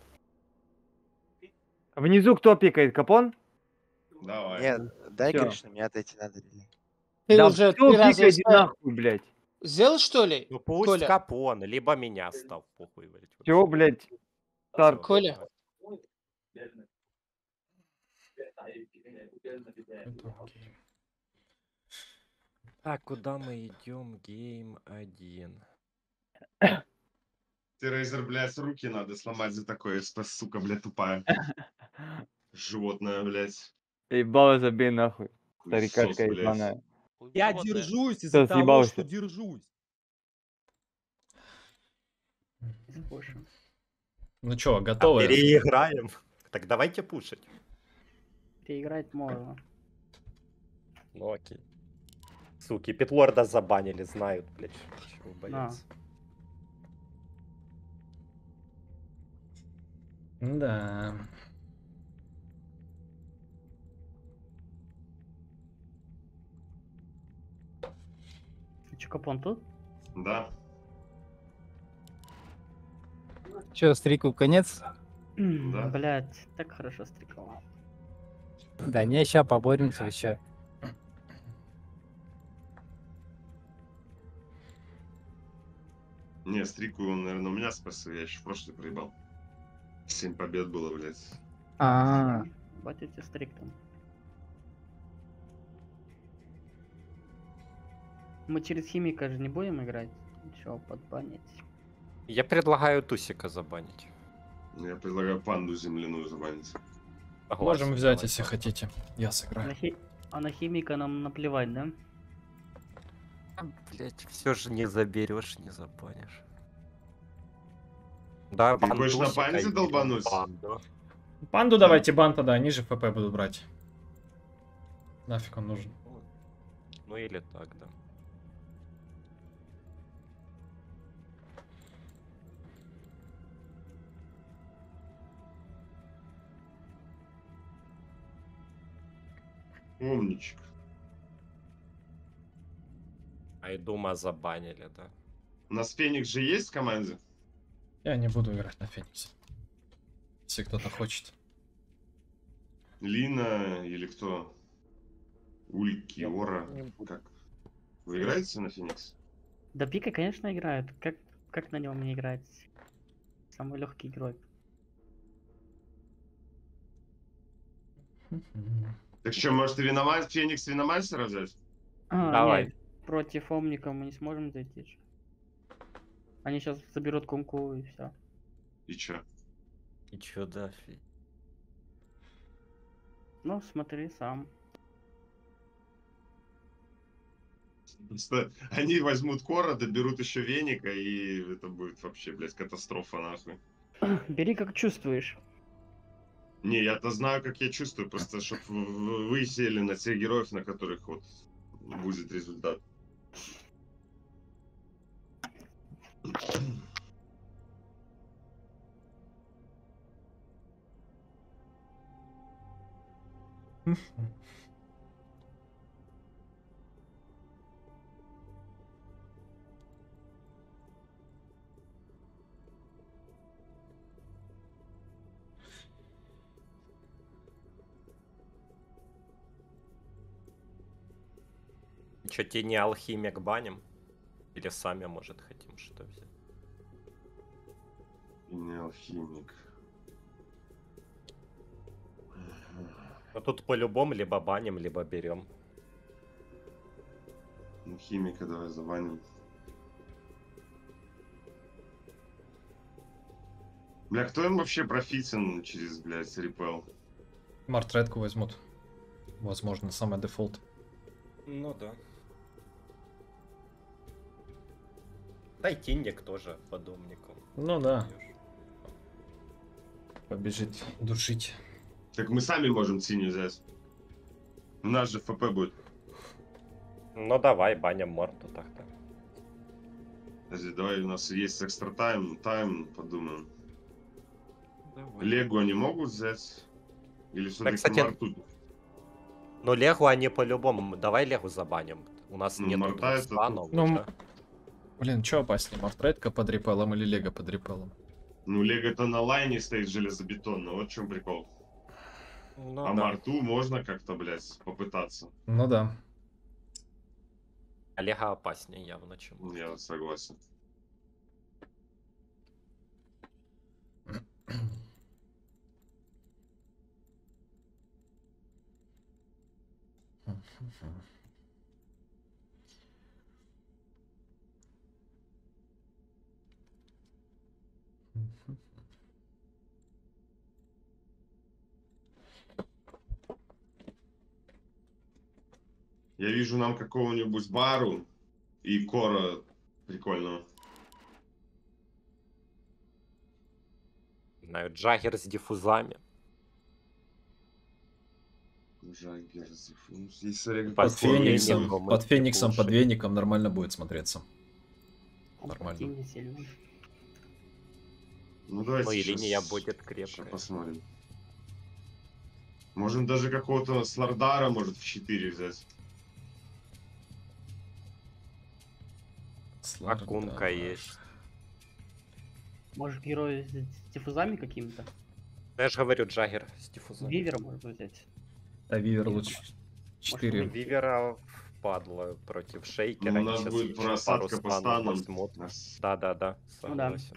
Внизу кто пикает, Капон? Давай. Нет, дай, Всё. Гриш, на меня отойти надо. Ты Да уже всё, три раза пикайте успел. нахуй, блядь. Сделал, что ли? Ну пусть Коля. Капон, либо меня стал, похуй, блядь. Все, блядь. Старт. Коля. Так, куда мы идем? Гейм один. Ты, Рейзер, блядь, руки надо сломать за такое, что, сука, блядь, тупая. Животное, блядь. Ебало забей нахуй. Хуесос, Старикашка блядь. ебаная. Я держусь Всё, из-за того, съебался. что держусь. Ну чё, готовы? Переиграем. Так давайте пушить. Переиграть можно. Ну окей. Суки, Петлорда забанили, знают, блядь, чего боятся. Да. Че, Капон тут? Да. Че, стрику конец? Да. Блять, так хорошо стриковал. Да не, ща поборемся еще. Не, стрику он, наверное, у меня спасся, я еще в прошлый проебал. Семь побед было, блядь. А, Батите стрик там. Мы через химика же не будем играть. Чё, подбанить? Я предлагаю Тусика забанить. Я предлагаю панду земляную забанить. Можем взять, если хотите. Я сыграю. На хи- А на химика нам наплевать, да? Блять, все же не заберешь, не забанишь. Да, Ты хочешь на бандусика панде и долбануть? банду. Панду давайте, бан тогда, они же ФП будут брать. Нафиг он нужен. Ну или так, да. Умничек. Айдума забанили, да. У нас Феникс же есть в команде? Я не буду играть на Фениксе. Если кто-то хочет. Лина или кто? Улькиора. Как? Вы играете на Феникс? Да Пика, конечно, играют. Как, как на нем не играть? Самый легкий герой. Так что, может, и виноман... Феникс Виномансера взять? А, Давай. нет, против Омника мы не сможем зайти. же. Они сейчас заберут Кунку и все. И чё? И чё, да, фи. Ну, смотри сам. Просто они возьмут Кора, доберут еще Веника, и это будет вообще, блядь, катастрофа, нахуй. Бери как чувствуешь. Не, я-то знаю, как я чувствую, просто чтобы вы сели на тех героев, на которых вот будет результат. Чё, тени алхимик баним? Или сами, может, хотим что взять? Не алхимик. Ну тут по-любому либо баним, либо берем. Ну, химика давай забаним. Бля, кто им вообще профитен через, блядь, репел? Мартредку возьмут. Возможно, самый дефолт. Ну да. Да и Тинник тоже по домнику. Ну да. Побежит душить. Так мы сами можем синий взять. У нас же ФП будет. Ну давай, баним Морту так-то. Подожди, давай, у нас есть экстра тайм, тайм, подумаем. Давай. Легу они могут взять? Или все-таки кстати, Марту? Но Легу они по-любому. Давай Легу забаним. У нас Ну, нет Марта это станов. Ну, уже. блин, что опаснее, Мартредка под репелом или Лего под репелом? Ну, Лего-то на лайне стоит железобетонно, вот в чем прикол. Ну, а да. Марту можно как-то, блядь, попытаться. Ну да. Олега опаснее явно, чем. Я согласен. Я вижу нам какого-нибудь бару и кора прикольного. Знаю, Джаггер с диффузами. Джаггер с диффузами. Здесь, смотри, Под какой кор Фениксом, будет. под Фениксом, под Веником нормально будет смотреться. Нормально. Ну давайте Ну и сейчас- линия будет сейчас крепкая. посмотрим. Можем даже какого-то Слардара, может, в четыре взять. Акунка есть. Может, герой с с диффузами какими-то? Я же говорю, Джаггер с диффузами. Вивера можно взять. А Вивер лучше четыре. Вивера впадло против Шейкера. Ну, у они нас щас будет еще просадка пару по станов станам. возьмут. Да-да-да, Ну да. согласен.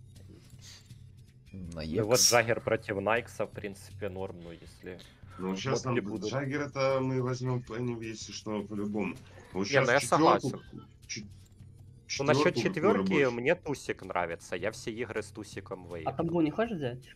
На И вот Екс. Джаггер против Найкса, в принципе, норм, ну если... Ну, сейчас нам мотки будут. Джаггера-то мы возьмем Пенни, если что, по-любому. Вот Не, сейчас ну я четвёрку- согласен. чет- Ну, насчет четвёрку какую четверки рабочую. мне Тусик нравится. Я все игры с Тусиком А выиграл. табу не хочешь взять?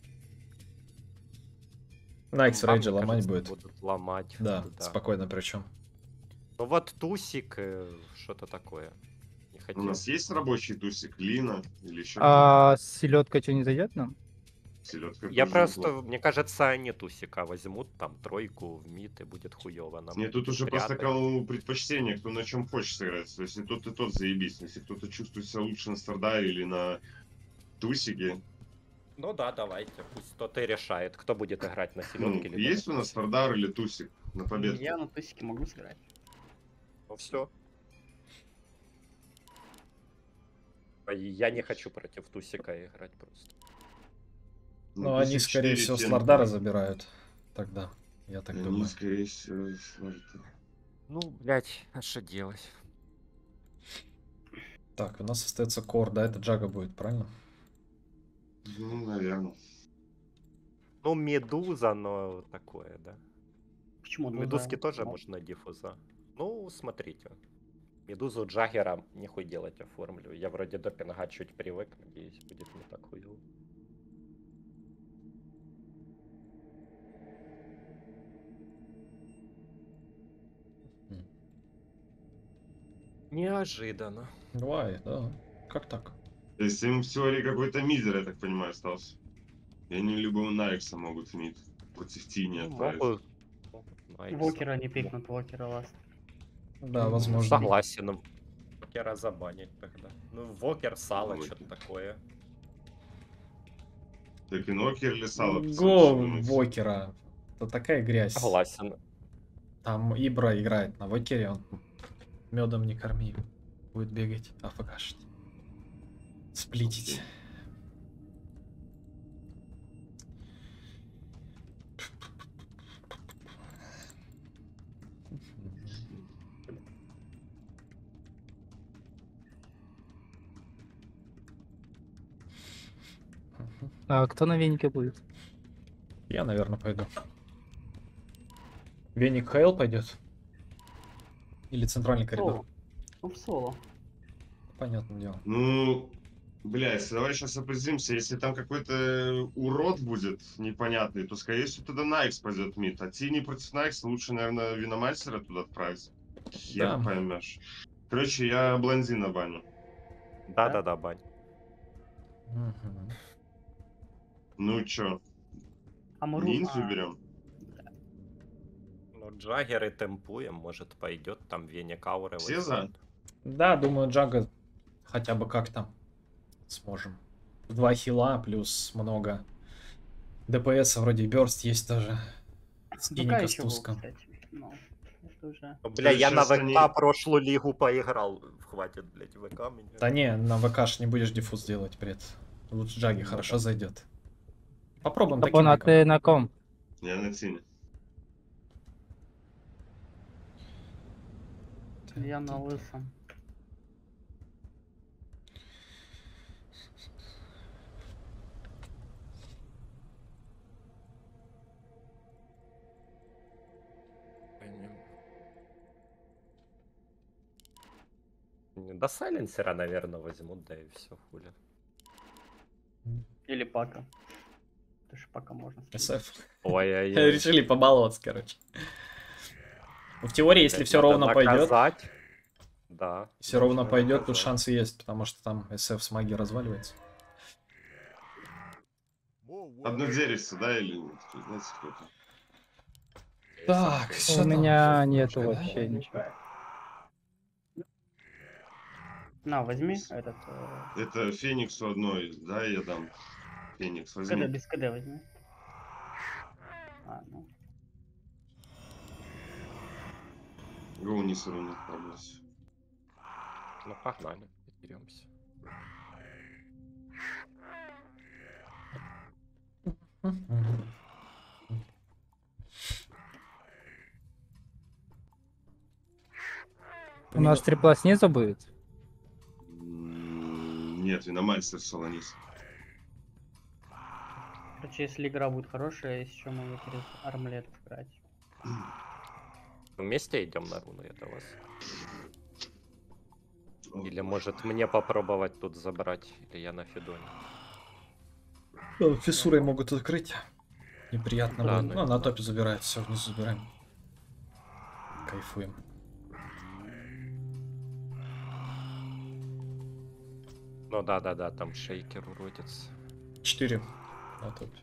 Найкс Там, Рейджа мне ломать кажется, будет. будут ломать. Да, да. спокойно причем. Ну вот Тусик, э, что-то такое. Не У хотел. нас есть рабочий тусик, Лина или еще А селедка что не зайдет нам? селедка? Я просто, мне кажется, они Тусика возьмут, там, тройку в мид, и будет хуево нам. Нет, тут уже просто прятать. кому предпочтение, кто на чем хочет сыграть. То есть и тот, и тот заебись. Если кто-то чувствует себя лучше на Стардаре или на Тусике. Ну да, давайте, пусть кто-то и решает, кто будет играть на Ну, селедке. либо есть на у нас Стардар или Тусик на победу? Я на тусике могу сыграть. Ну все. Я не хочу против Тусика играть просто. Ну, они, Тусик скорее четыре всего, тем, Слардара да. забирают. Тогда, я так Они, думаю. скорее всего, Слардара. Ну, блять, а что делать? Так, у нас остается Кор, да, это Джага будет, правильно? Ну, наверное. Ну, Медуза, но такое, да. Почему? Ну, Медузки да. тоже Ну, можно диффуза. Ну, смотрите. Медузу Джаггера нихуй делать оформлю. Я вроде до пинга чуть привык, надеюсь, будет не так хуёво. Неожиданно. Давай, да. Как так? То есть им в теории какой-то мидер, я так понимаю, остался. И они любого Найкса могут в мид против Тини Ну, отправить. могут. Найкса. Вокера не пикнут, Вокера ласт. Да, возможно. Согласен. Вокера забанить тогда. Ну, Вокер, Сало, Вокер. что-то такое. Так и Нокер или Сало? Го Вокера. Это такая грязь. Согласен. Там Ибра играет на Вокере, он медом не корми. Будет бегать, афкашить. Сплитить. А кто на венике будет? Я, наверное, пойду. Веник Хейл пойдет? Или центральный коридор? Соло. Ну, в соло. Понятное дело. Ну, блядь, давай сейчас определимся. Если там какой-то урод будет непонятный, то, скорее всего, тогда Найкс пойдет в мид. А Тини против Найкса лучше, наверное, Виномастера туда отправить. Хер Да. поймешь. Короче, я блондина баню. Да-да-да, бань. Мгм. Ну чё, Амуру. ниндзю а, берем? Ну, Джаггеры темпуем, может пойдет, там Веник ауры Все за? возьмет. Да, думаю, Джага хотя бы как-то сможем. Два хила плюс много ДПСа, вроде Бёрст есть тоже. С ВК Киника с еще был, Туском. кстати. Ну, это уже... Ну, бля, я на Сейчас ВК они- прошлую лигу поиграл. Хватит, блядь, ВК меня. Да не, на ВК не будешь диффуз делать, бред. Лучше Джаги Ну хорошо да. зайдет. Попробуем таким Капон, а пиком. ты на ком? Я на тине. Я на лысом. До сайленсера, наверное, возьмут, да и все, хули. Или пака. Это же пока можно. СФ. Ой-ой-ой. Решили побаловаться, короче. В теории, если Блядь, все надо ровно пойдет, наказать. Да. если ровно нужно пойдет, тут наказать. шансы есть, потому что там СФ с магией разваливается. Одно деревце, да, или нет? Знаете, кто-то? Так, У меня нету вообще ничего. На, возьми этот... э, Это Фениксу одной, да, я дам. Феникс, возьми. КД, без КД возьми. А, ну. Гоу не сравнил, пробовался. Ну, погнали, беремся. У нас трипла снизу будет? М, Нет, Виномальцев Солонис. Короче, если игра будет хорошая, есть еще могу через армлет играть. Вместе идем на руну, это вас. Или может мне попробовать тут забрать, или я на Федоне. Ну, фиссурой могут открыть. Неприятно Да, будет. ну, Ну, на топе забирает, все, внизу забираем. Кайфуем. Ну да-да-да, там шейкер уродец. Четыре на топе.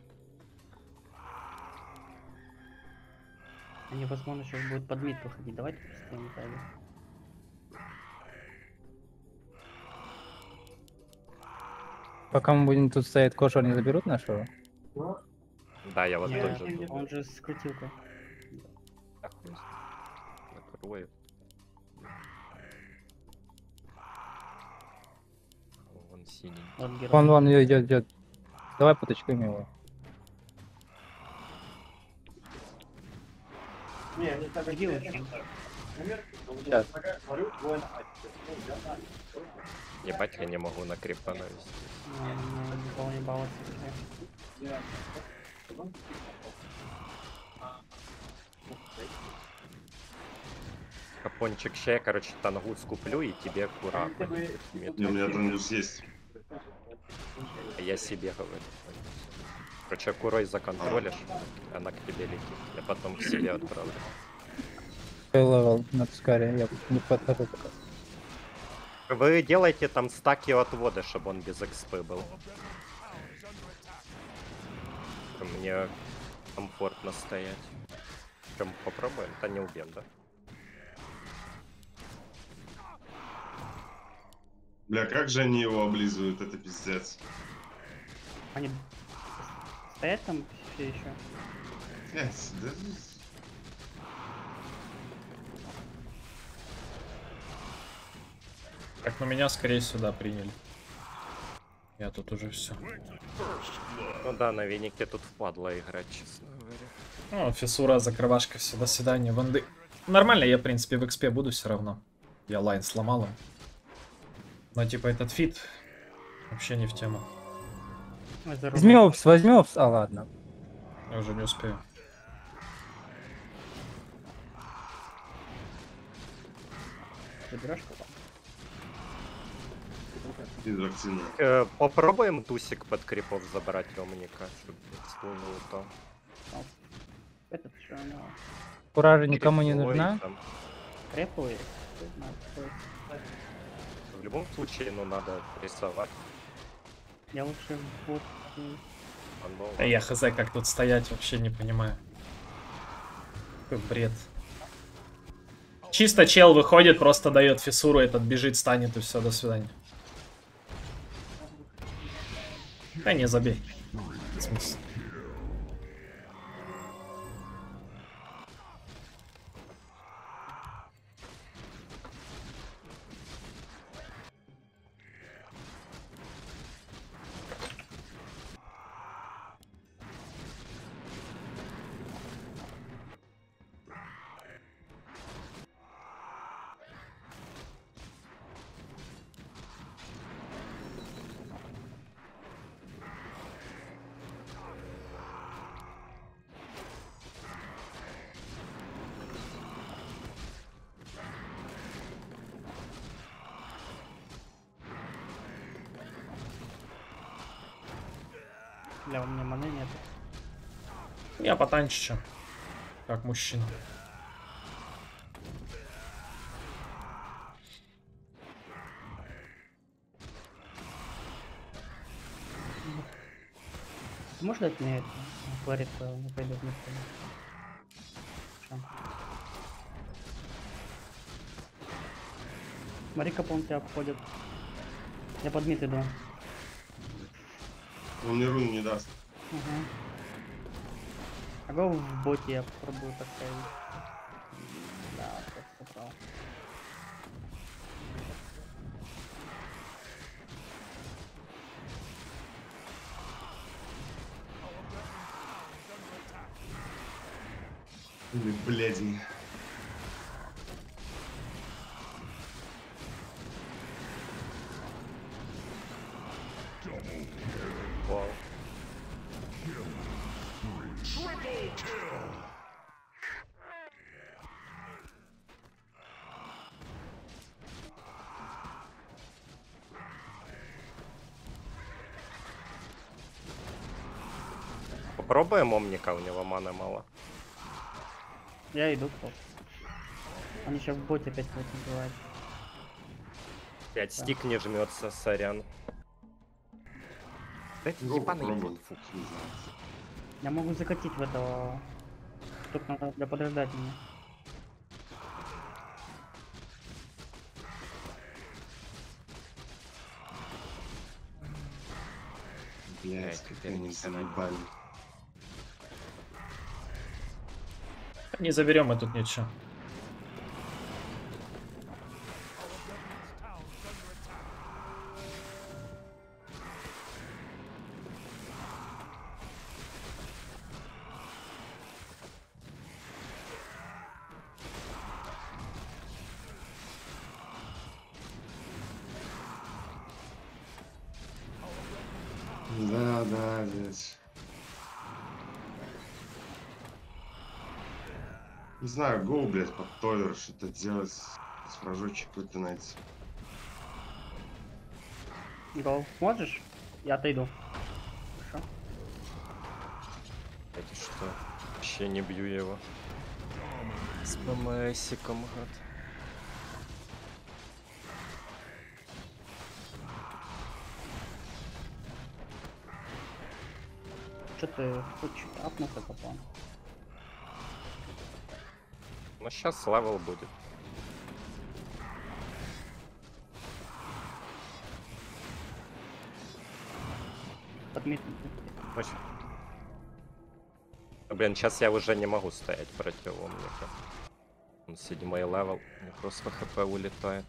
Они, возможно, сейчас будут под мид выходить. Давайте поставим тайгер. Пока мы будем тут стоять, кожу они заберут нашего? Да, я вот Не, тоже думаю. он же с крутилкой. Накрою. Вон синий. Вот герой. Вон, вон, идет, идет. Давай поточкаем его. Иди лучше. Сейчас. Ебать, я не могу на крипа навести. Не, не, не пол- не баловаться. Капончик ща я, короче, тангу скуплю и тебе кура. Не, у меня Тангус есть. Я себе говорю. Короче, курой законтролишь, она к тебе летит. Я потом к себе отправлю. Левел на Тускаре, я не подхожу пока. Вы делаете там стаки отвода, чтобы он без экспы был. Мне комфортно стоять. Прям попробуем, то не убьем, да? Бля, как же они его облизывают, это пиздец. Они стоят там все еще? Блядь, да... Так, ну меня скорее сюда приняли. Я тут уже все. Ну да, на венике тут впадло играть, честно говоря. Ну, фиссура, закрывашка, все, до свидания, ванды. Нормально, я, в принципе, в экспе буду все равно. Я лайн сломал им. Но, типа, этот фит вообще не в тему. Возьми опс, возьми опс. А, ладно. Я уже не успею. Заберешь кого? Э, попробуем тусик под крипов забрать Омника, чтобы вспомнил то. Этот что у него? Куража никому не Ой, нужна. там. Креплый? любом случае, ну, надо рисовать. Я лучше вот... Да я хз, как тут стоять, вообще не понимаю. Какой бред. Чисто чел выходит, просто дает фиссуру, этот бежит, станет и все, до свидания. Да не, забей. Смысл. Бля, у меня маны нет. Я потанчичу. Как мужчина. Ты можешь дать мне это? Флоридка не пойдет никто. Смотри, как он тебя обходит. Я под мид иду. Он мне руну не даст. Угу. А го в боте я попробую поставить. Да, просто попал. Или блядь. Вау. Попробуем омника, у него маны мало. Я иду, кто. Они сейчас в боте опять будет убивать. Пять стик не жмется, сорян. Дайте ебаный ебан, фу. Я могу закатить в этого. Тут надо для подождать меня. Блять, как они заебали. Не заберем мы тут ничего. Да, да, здесь. Не знаю, гоу, блядь, под товер, что-то делать. С вражочек какой-то найти. Гол, можешь? Я отойду. Хорошо. Это что? Вообще не бью его. С БМСиком, гад. Что ты хочешь апнуться потом? Ну сейчас левел будет. Подметим. Блин, сейчас я уже не могу стоять против омника. Он седьмой левел, мне просто хп улетает.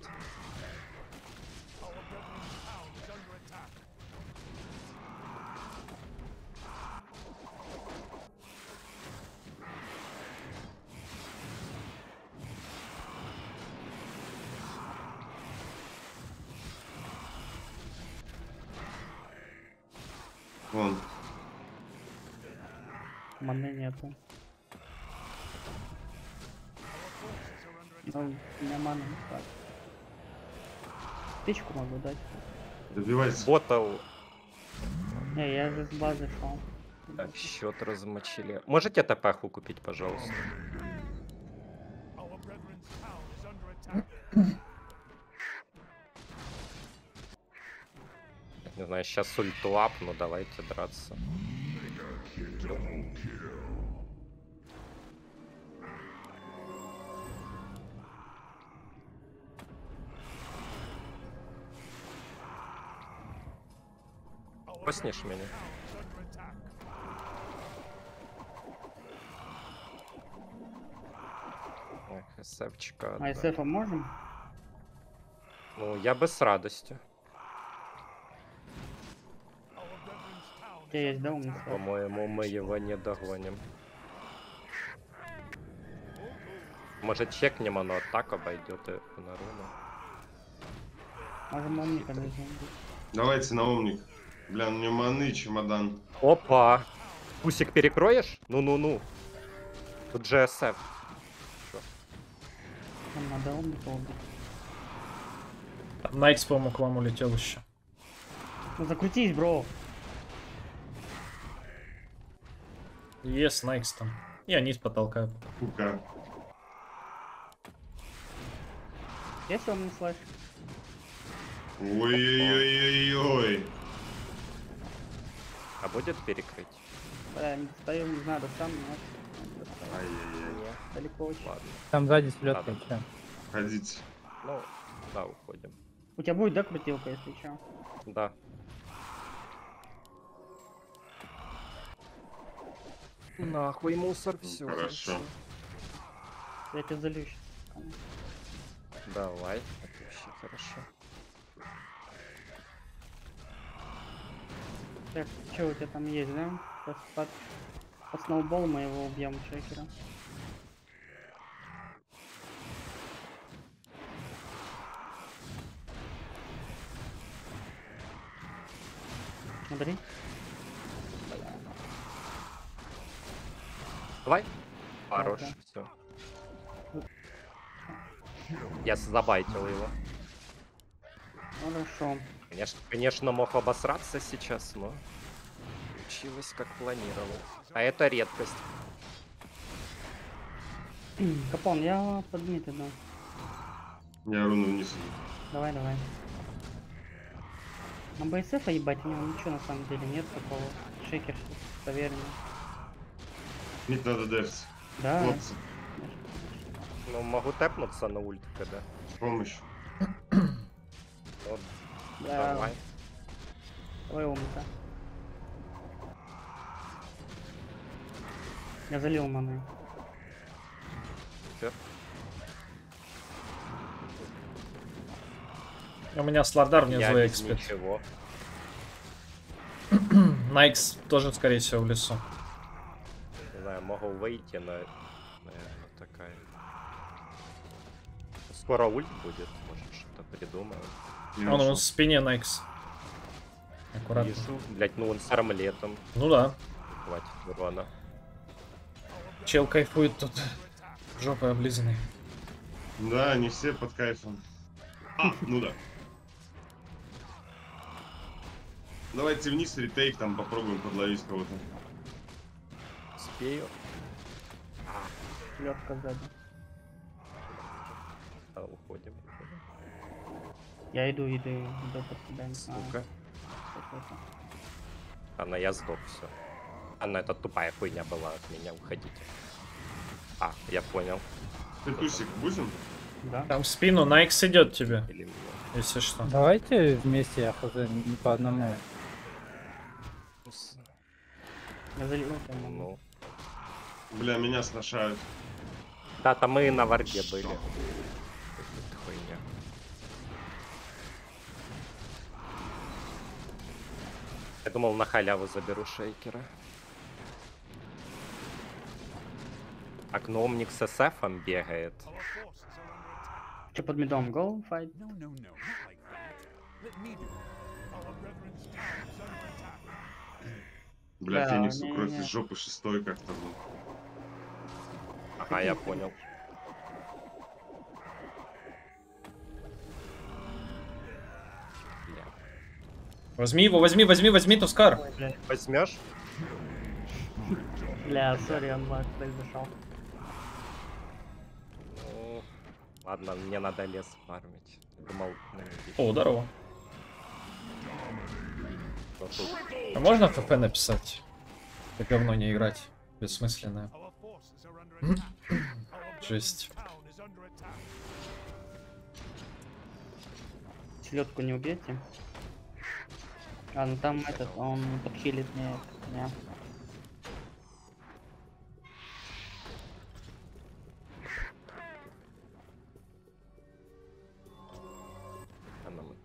Вон. Маны нету. Ну, у меня маны не хватит. Птичку могу дать. Добивайся. Ботал. Не, я же с базы шел. Так, счет размочили. Можете тпху купить, пожалуйста? Не знаю, сейчас ульту ап, но давайте драться. Поснишь меня? Ой, эсэфчика. А эсэфа можем? Ну, я бы с радостью. У тебя есть, да, умница? По-моему, мы его не догоним. Может, чекнем, оно так обойдет и на руну. Можем умника нажать. Давайте на умник. Бля, у него маны чемодан. Опа! Пусик перекроешь? Ну-ну-ну. Тут джи эс эф. Нам надо умника убить. Там Найкс, по-моему, к вам улетел еще. Ну закрутись, бро. Есть Найкс там. И они с потолка. Сука. Есть умный слэш? Ой-ой-ой-ой-ой. А будет перекрыть? Да, не достаю, не знаю, сам, но... Ай-яй-яй. Далеко очень. Ладно. Там сзади селедка. Ладно. Чё? Ходите. Ну, да, уходим. У тебя будет, да, крутилка, если что? Да. Нахуй мусор, все. Хорошо. Я тебя залью сейчас. Давай, это вообще хорошо. Так, что у тебя там есть, да? Сейчас под, под сноубол мы его убьем, шейкера. Смотри. Давай. Хорош, Ладно. все. Я забайтил его. Хорошо. Конечно, конечно, мог обосраться сейчас, но получилось как планировал. А это редкость. Капон, я подними тогда. Я руну вниз. Давай, давай. На БСФ ебать, у него ничего на самом деле нет такого. Шейкер, проверенный. Мид надо дефить. Да. Хлопцы, Ну, могу тэпнуться на ульт, когда. с помощью. Вот, Да. давай. Давай умника. Я залил маны. Всё. У меня Слардар внизу Я без экспит. ничего. Найкс тоже, скорее всего, в лесу. Не знаю, могу выйти, но, наверное, такая. Скоро ульт будет, может, что-то придумаю. Он, он в спине Найкс. Аккуратно. Вижу. Блять, ну он с армлетом. Ну да. Хватит урона. Чел кайфует тут. Жопой облизанный. Да, они все под кайфом. А, ну да. Давайте вниз, ретейк, там попробуем подловить кого-то. Успею. Лёгко сзади. Да, уходим. Я иду, иду, иду под тебя, не знаю. Сука. Что это? Анна, я сдох, все. Анна, это тупая хуйня была от меня, уходите. А, я понял. Ты тусик будем? Да. Там в спину Найкс идет тебе. Или меня. Если что. Давайте вместе, я хз, не по одному. Я залил там. Ну. Бля, меня сношают. Да, там мы на варде были. Это хуйня. Я думал, на халяву заберу шейкера. А гномник с эсэфом бегает. Че под мидом? Go, fight. Бля, Да, Фениксу не, кровь не. из жопы шестой как-то был. Ага, я понял. Бля. Возьми его, возьми, возьми, возьми Тускар. Возьмешь? Бля, сори, он лаг произошел. Ну, ладно, мне надо лес фармить. Думал, наверное, О, здорово. Но тут А можно ФП написать? Это говно не играть. Бессмысленное. Жесть. Селедку не убейте. А, ну там этот, он подхилит мне. Не. она мы-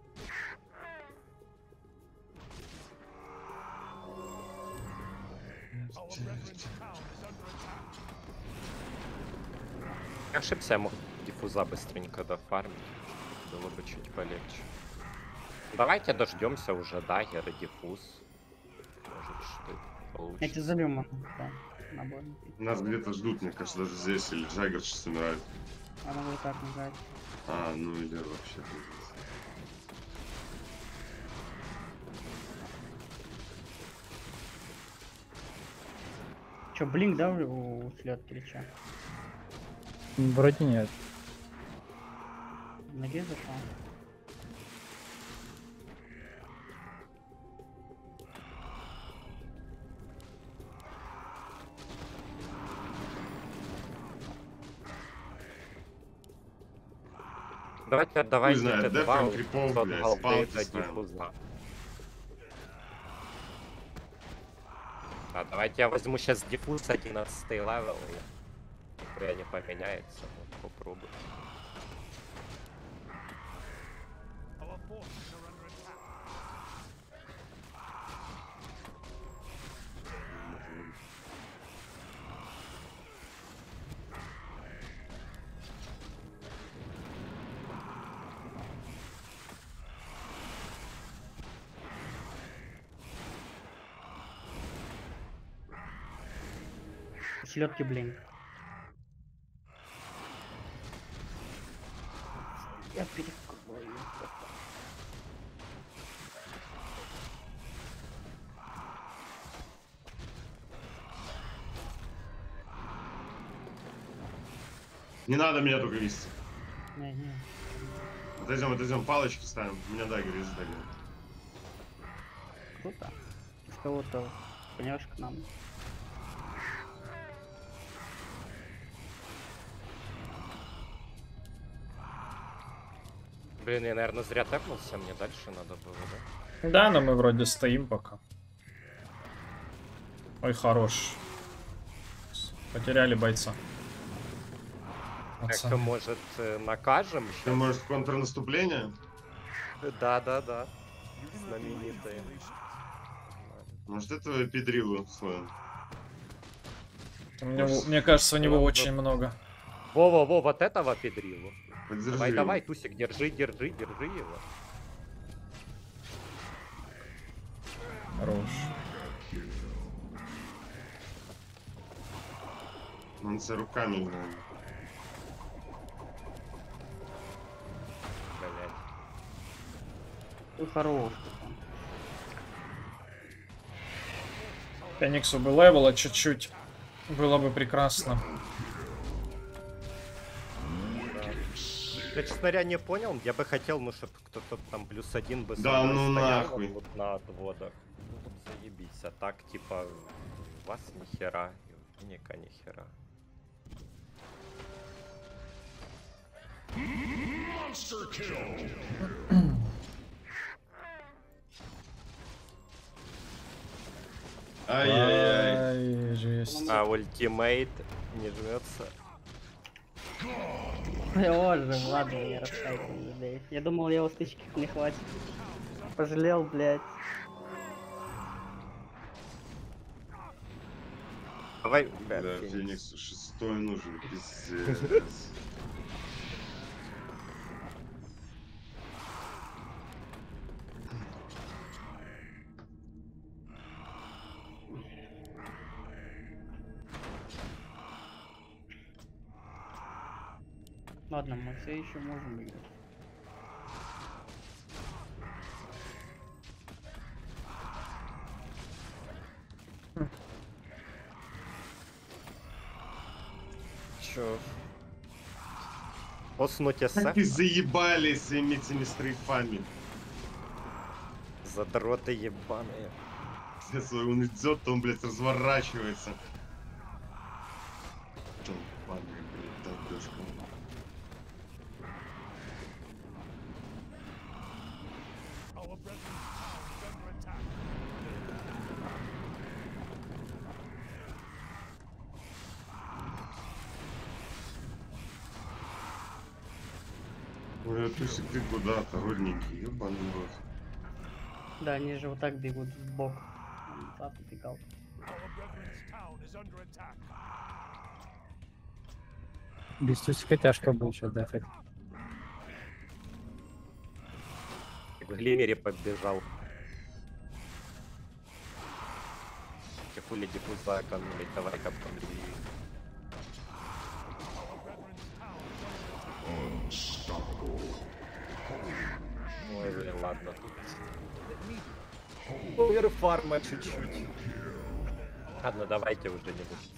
Ошибся, я мог диффуза быстренько дофармить. Было бы чуть полегче. Давайте дождемся уже дагер и диффуз. Может, что-то Я получится. тебе залью, можно, да, набор. Нас где-то ждут, мне кажется, даже здесь, или Джаггер сейчас умирает. Я могу и так нажать. А, ну или вообще. Че, блинк, да, у у селедки или че? Вроде нет. Ноги зашел. Давайте отдавайте знает, Т два, дефом, крипов, пятьсот блядь, голды палки за ставим. диффуза. А, давайте я возьму сейчас диффуз одиннадцатый левел и нихуя не поменяется. Вот, попробую. У селедки блинк. Я перекрою. Не надо меня только вести. Не, не. Отойдем, отойдем, палочки ставим. У меня дагер, есть дагер. Круто. С кого-то понимаешь к нам. Блин, я, наверное, зря тэпнулся, мне дальше надо было, да? Да, но мы вроде стоим пока. Ой, хорош. Потеряли бойца. Как-то, может, э, накажем? Ты, может, контрнаступление? Да, да, да. Знаменитые. Может, этого педрилу своего? Мне, мне кажется, у него очень много. Во-во-во, вот этого педрилу. Поддержи Давай, его. давай, Тусик, держи, держи, держи его. Хорош. Он с руками, наверное. Блядь. Ты хорош. Фениксу бы левела чуть-чуть. Было бы прекрасно. Я, честно говоря, не понял. Я бы хотел, ну, чтобы кто-то там плюс один бы Да со мной ну стоял нахуй. вот тут на отводах. Ну, вот заебись. А так, типа, у вас ни хера, и у Ника ни хера. Ай-яй-яй. Ай, жесть. А ультимейт не жмется. Боже, ладно, я расстайся, блядь. Я думал, его стычки не хватит. Пожалел, блядь. Давай, Да, блядь, Феникс. Феникс шестой нужен, пиздец. Ладно, мы все еще можем выиграть. Чё? Поснуть эсэф? Так и заебали с этими стрейфами. Задроты ебаные. Если он идет, то он, блядь, разворачивается. Долбаный, блядь, долбёжка. Ой, а Тусик, ты куда-то, родненький, ебаный рот. Да, они же вот так бегут в бок. Назад убегал. Без тусика тяжко будет сейчас дефать. В глимере побежал. Хули диффуза экономить, давай-ка помри. Ой, блин, ладно. Оверфарма чуть-чуть. Ладно, давайте уже не будем.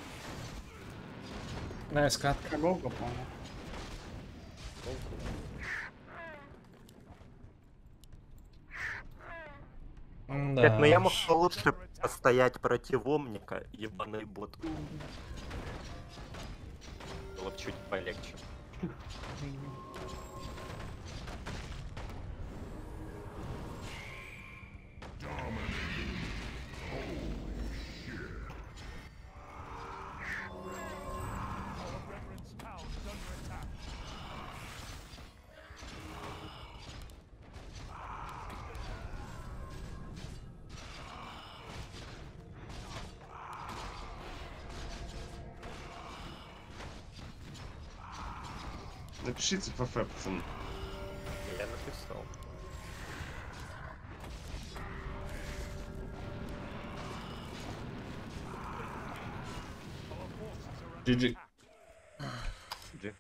На скат. Голка, по-моему. Да. Нет, ну я мог лучше постоять против Омника, ебаный бот. Было бы чуть полегче. Напишите ФФ, пацаны. Я написал. джи джи. Джи.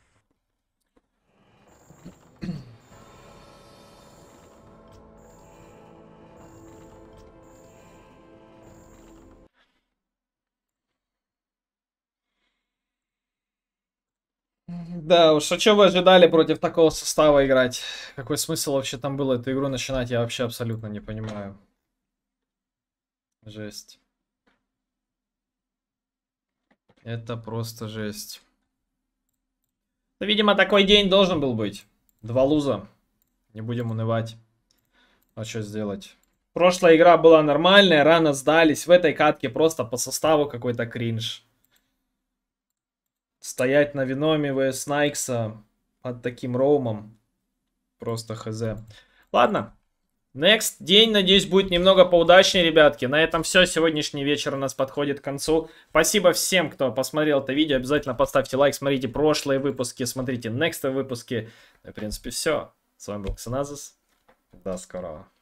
Да уж, а что вы ожидали против такого состава играть? Какой смысл вообще там было эту игру начинать, я вообще абсолютно не понимаю. Жесть. Это просто жесть. Да, видимо, такой день должен был быть. Два луза. Не будем унывать. А что сделать? Прошлая игра была нормальная, рано сдались. В этой катке просто по составу какой-то кринж. Стоять на Веноме vs Найкса под таким роумом. Просто хз. Ладно. Next день, надеюсь, будет немного поудачнее, ребятки. На этом все. Сегодняшний вечер у нас подходит к концу. Спасибо всем, кто посмотрел это видео. Обязательно поставьте лайк, смотрите прошлые выпуски, смотрите next выпуски. И, в принципе, все. С вами был Ксеназис. До скорого.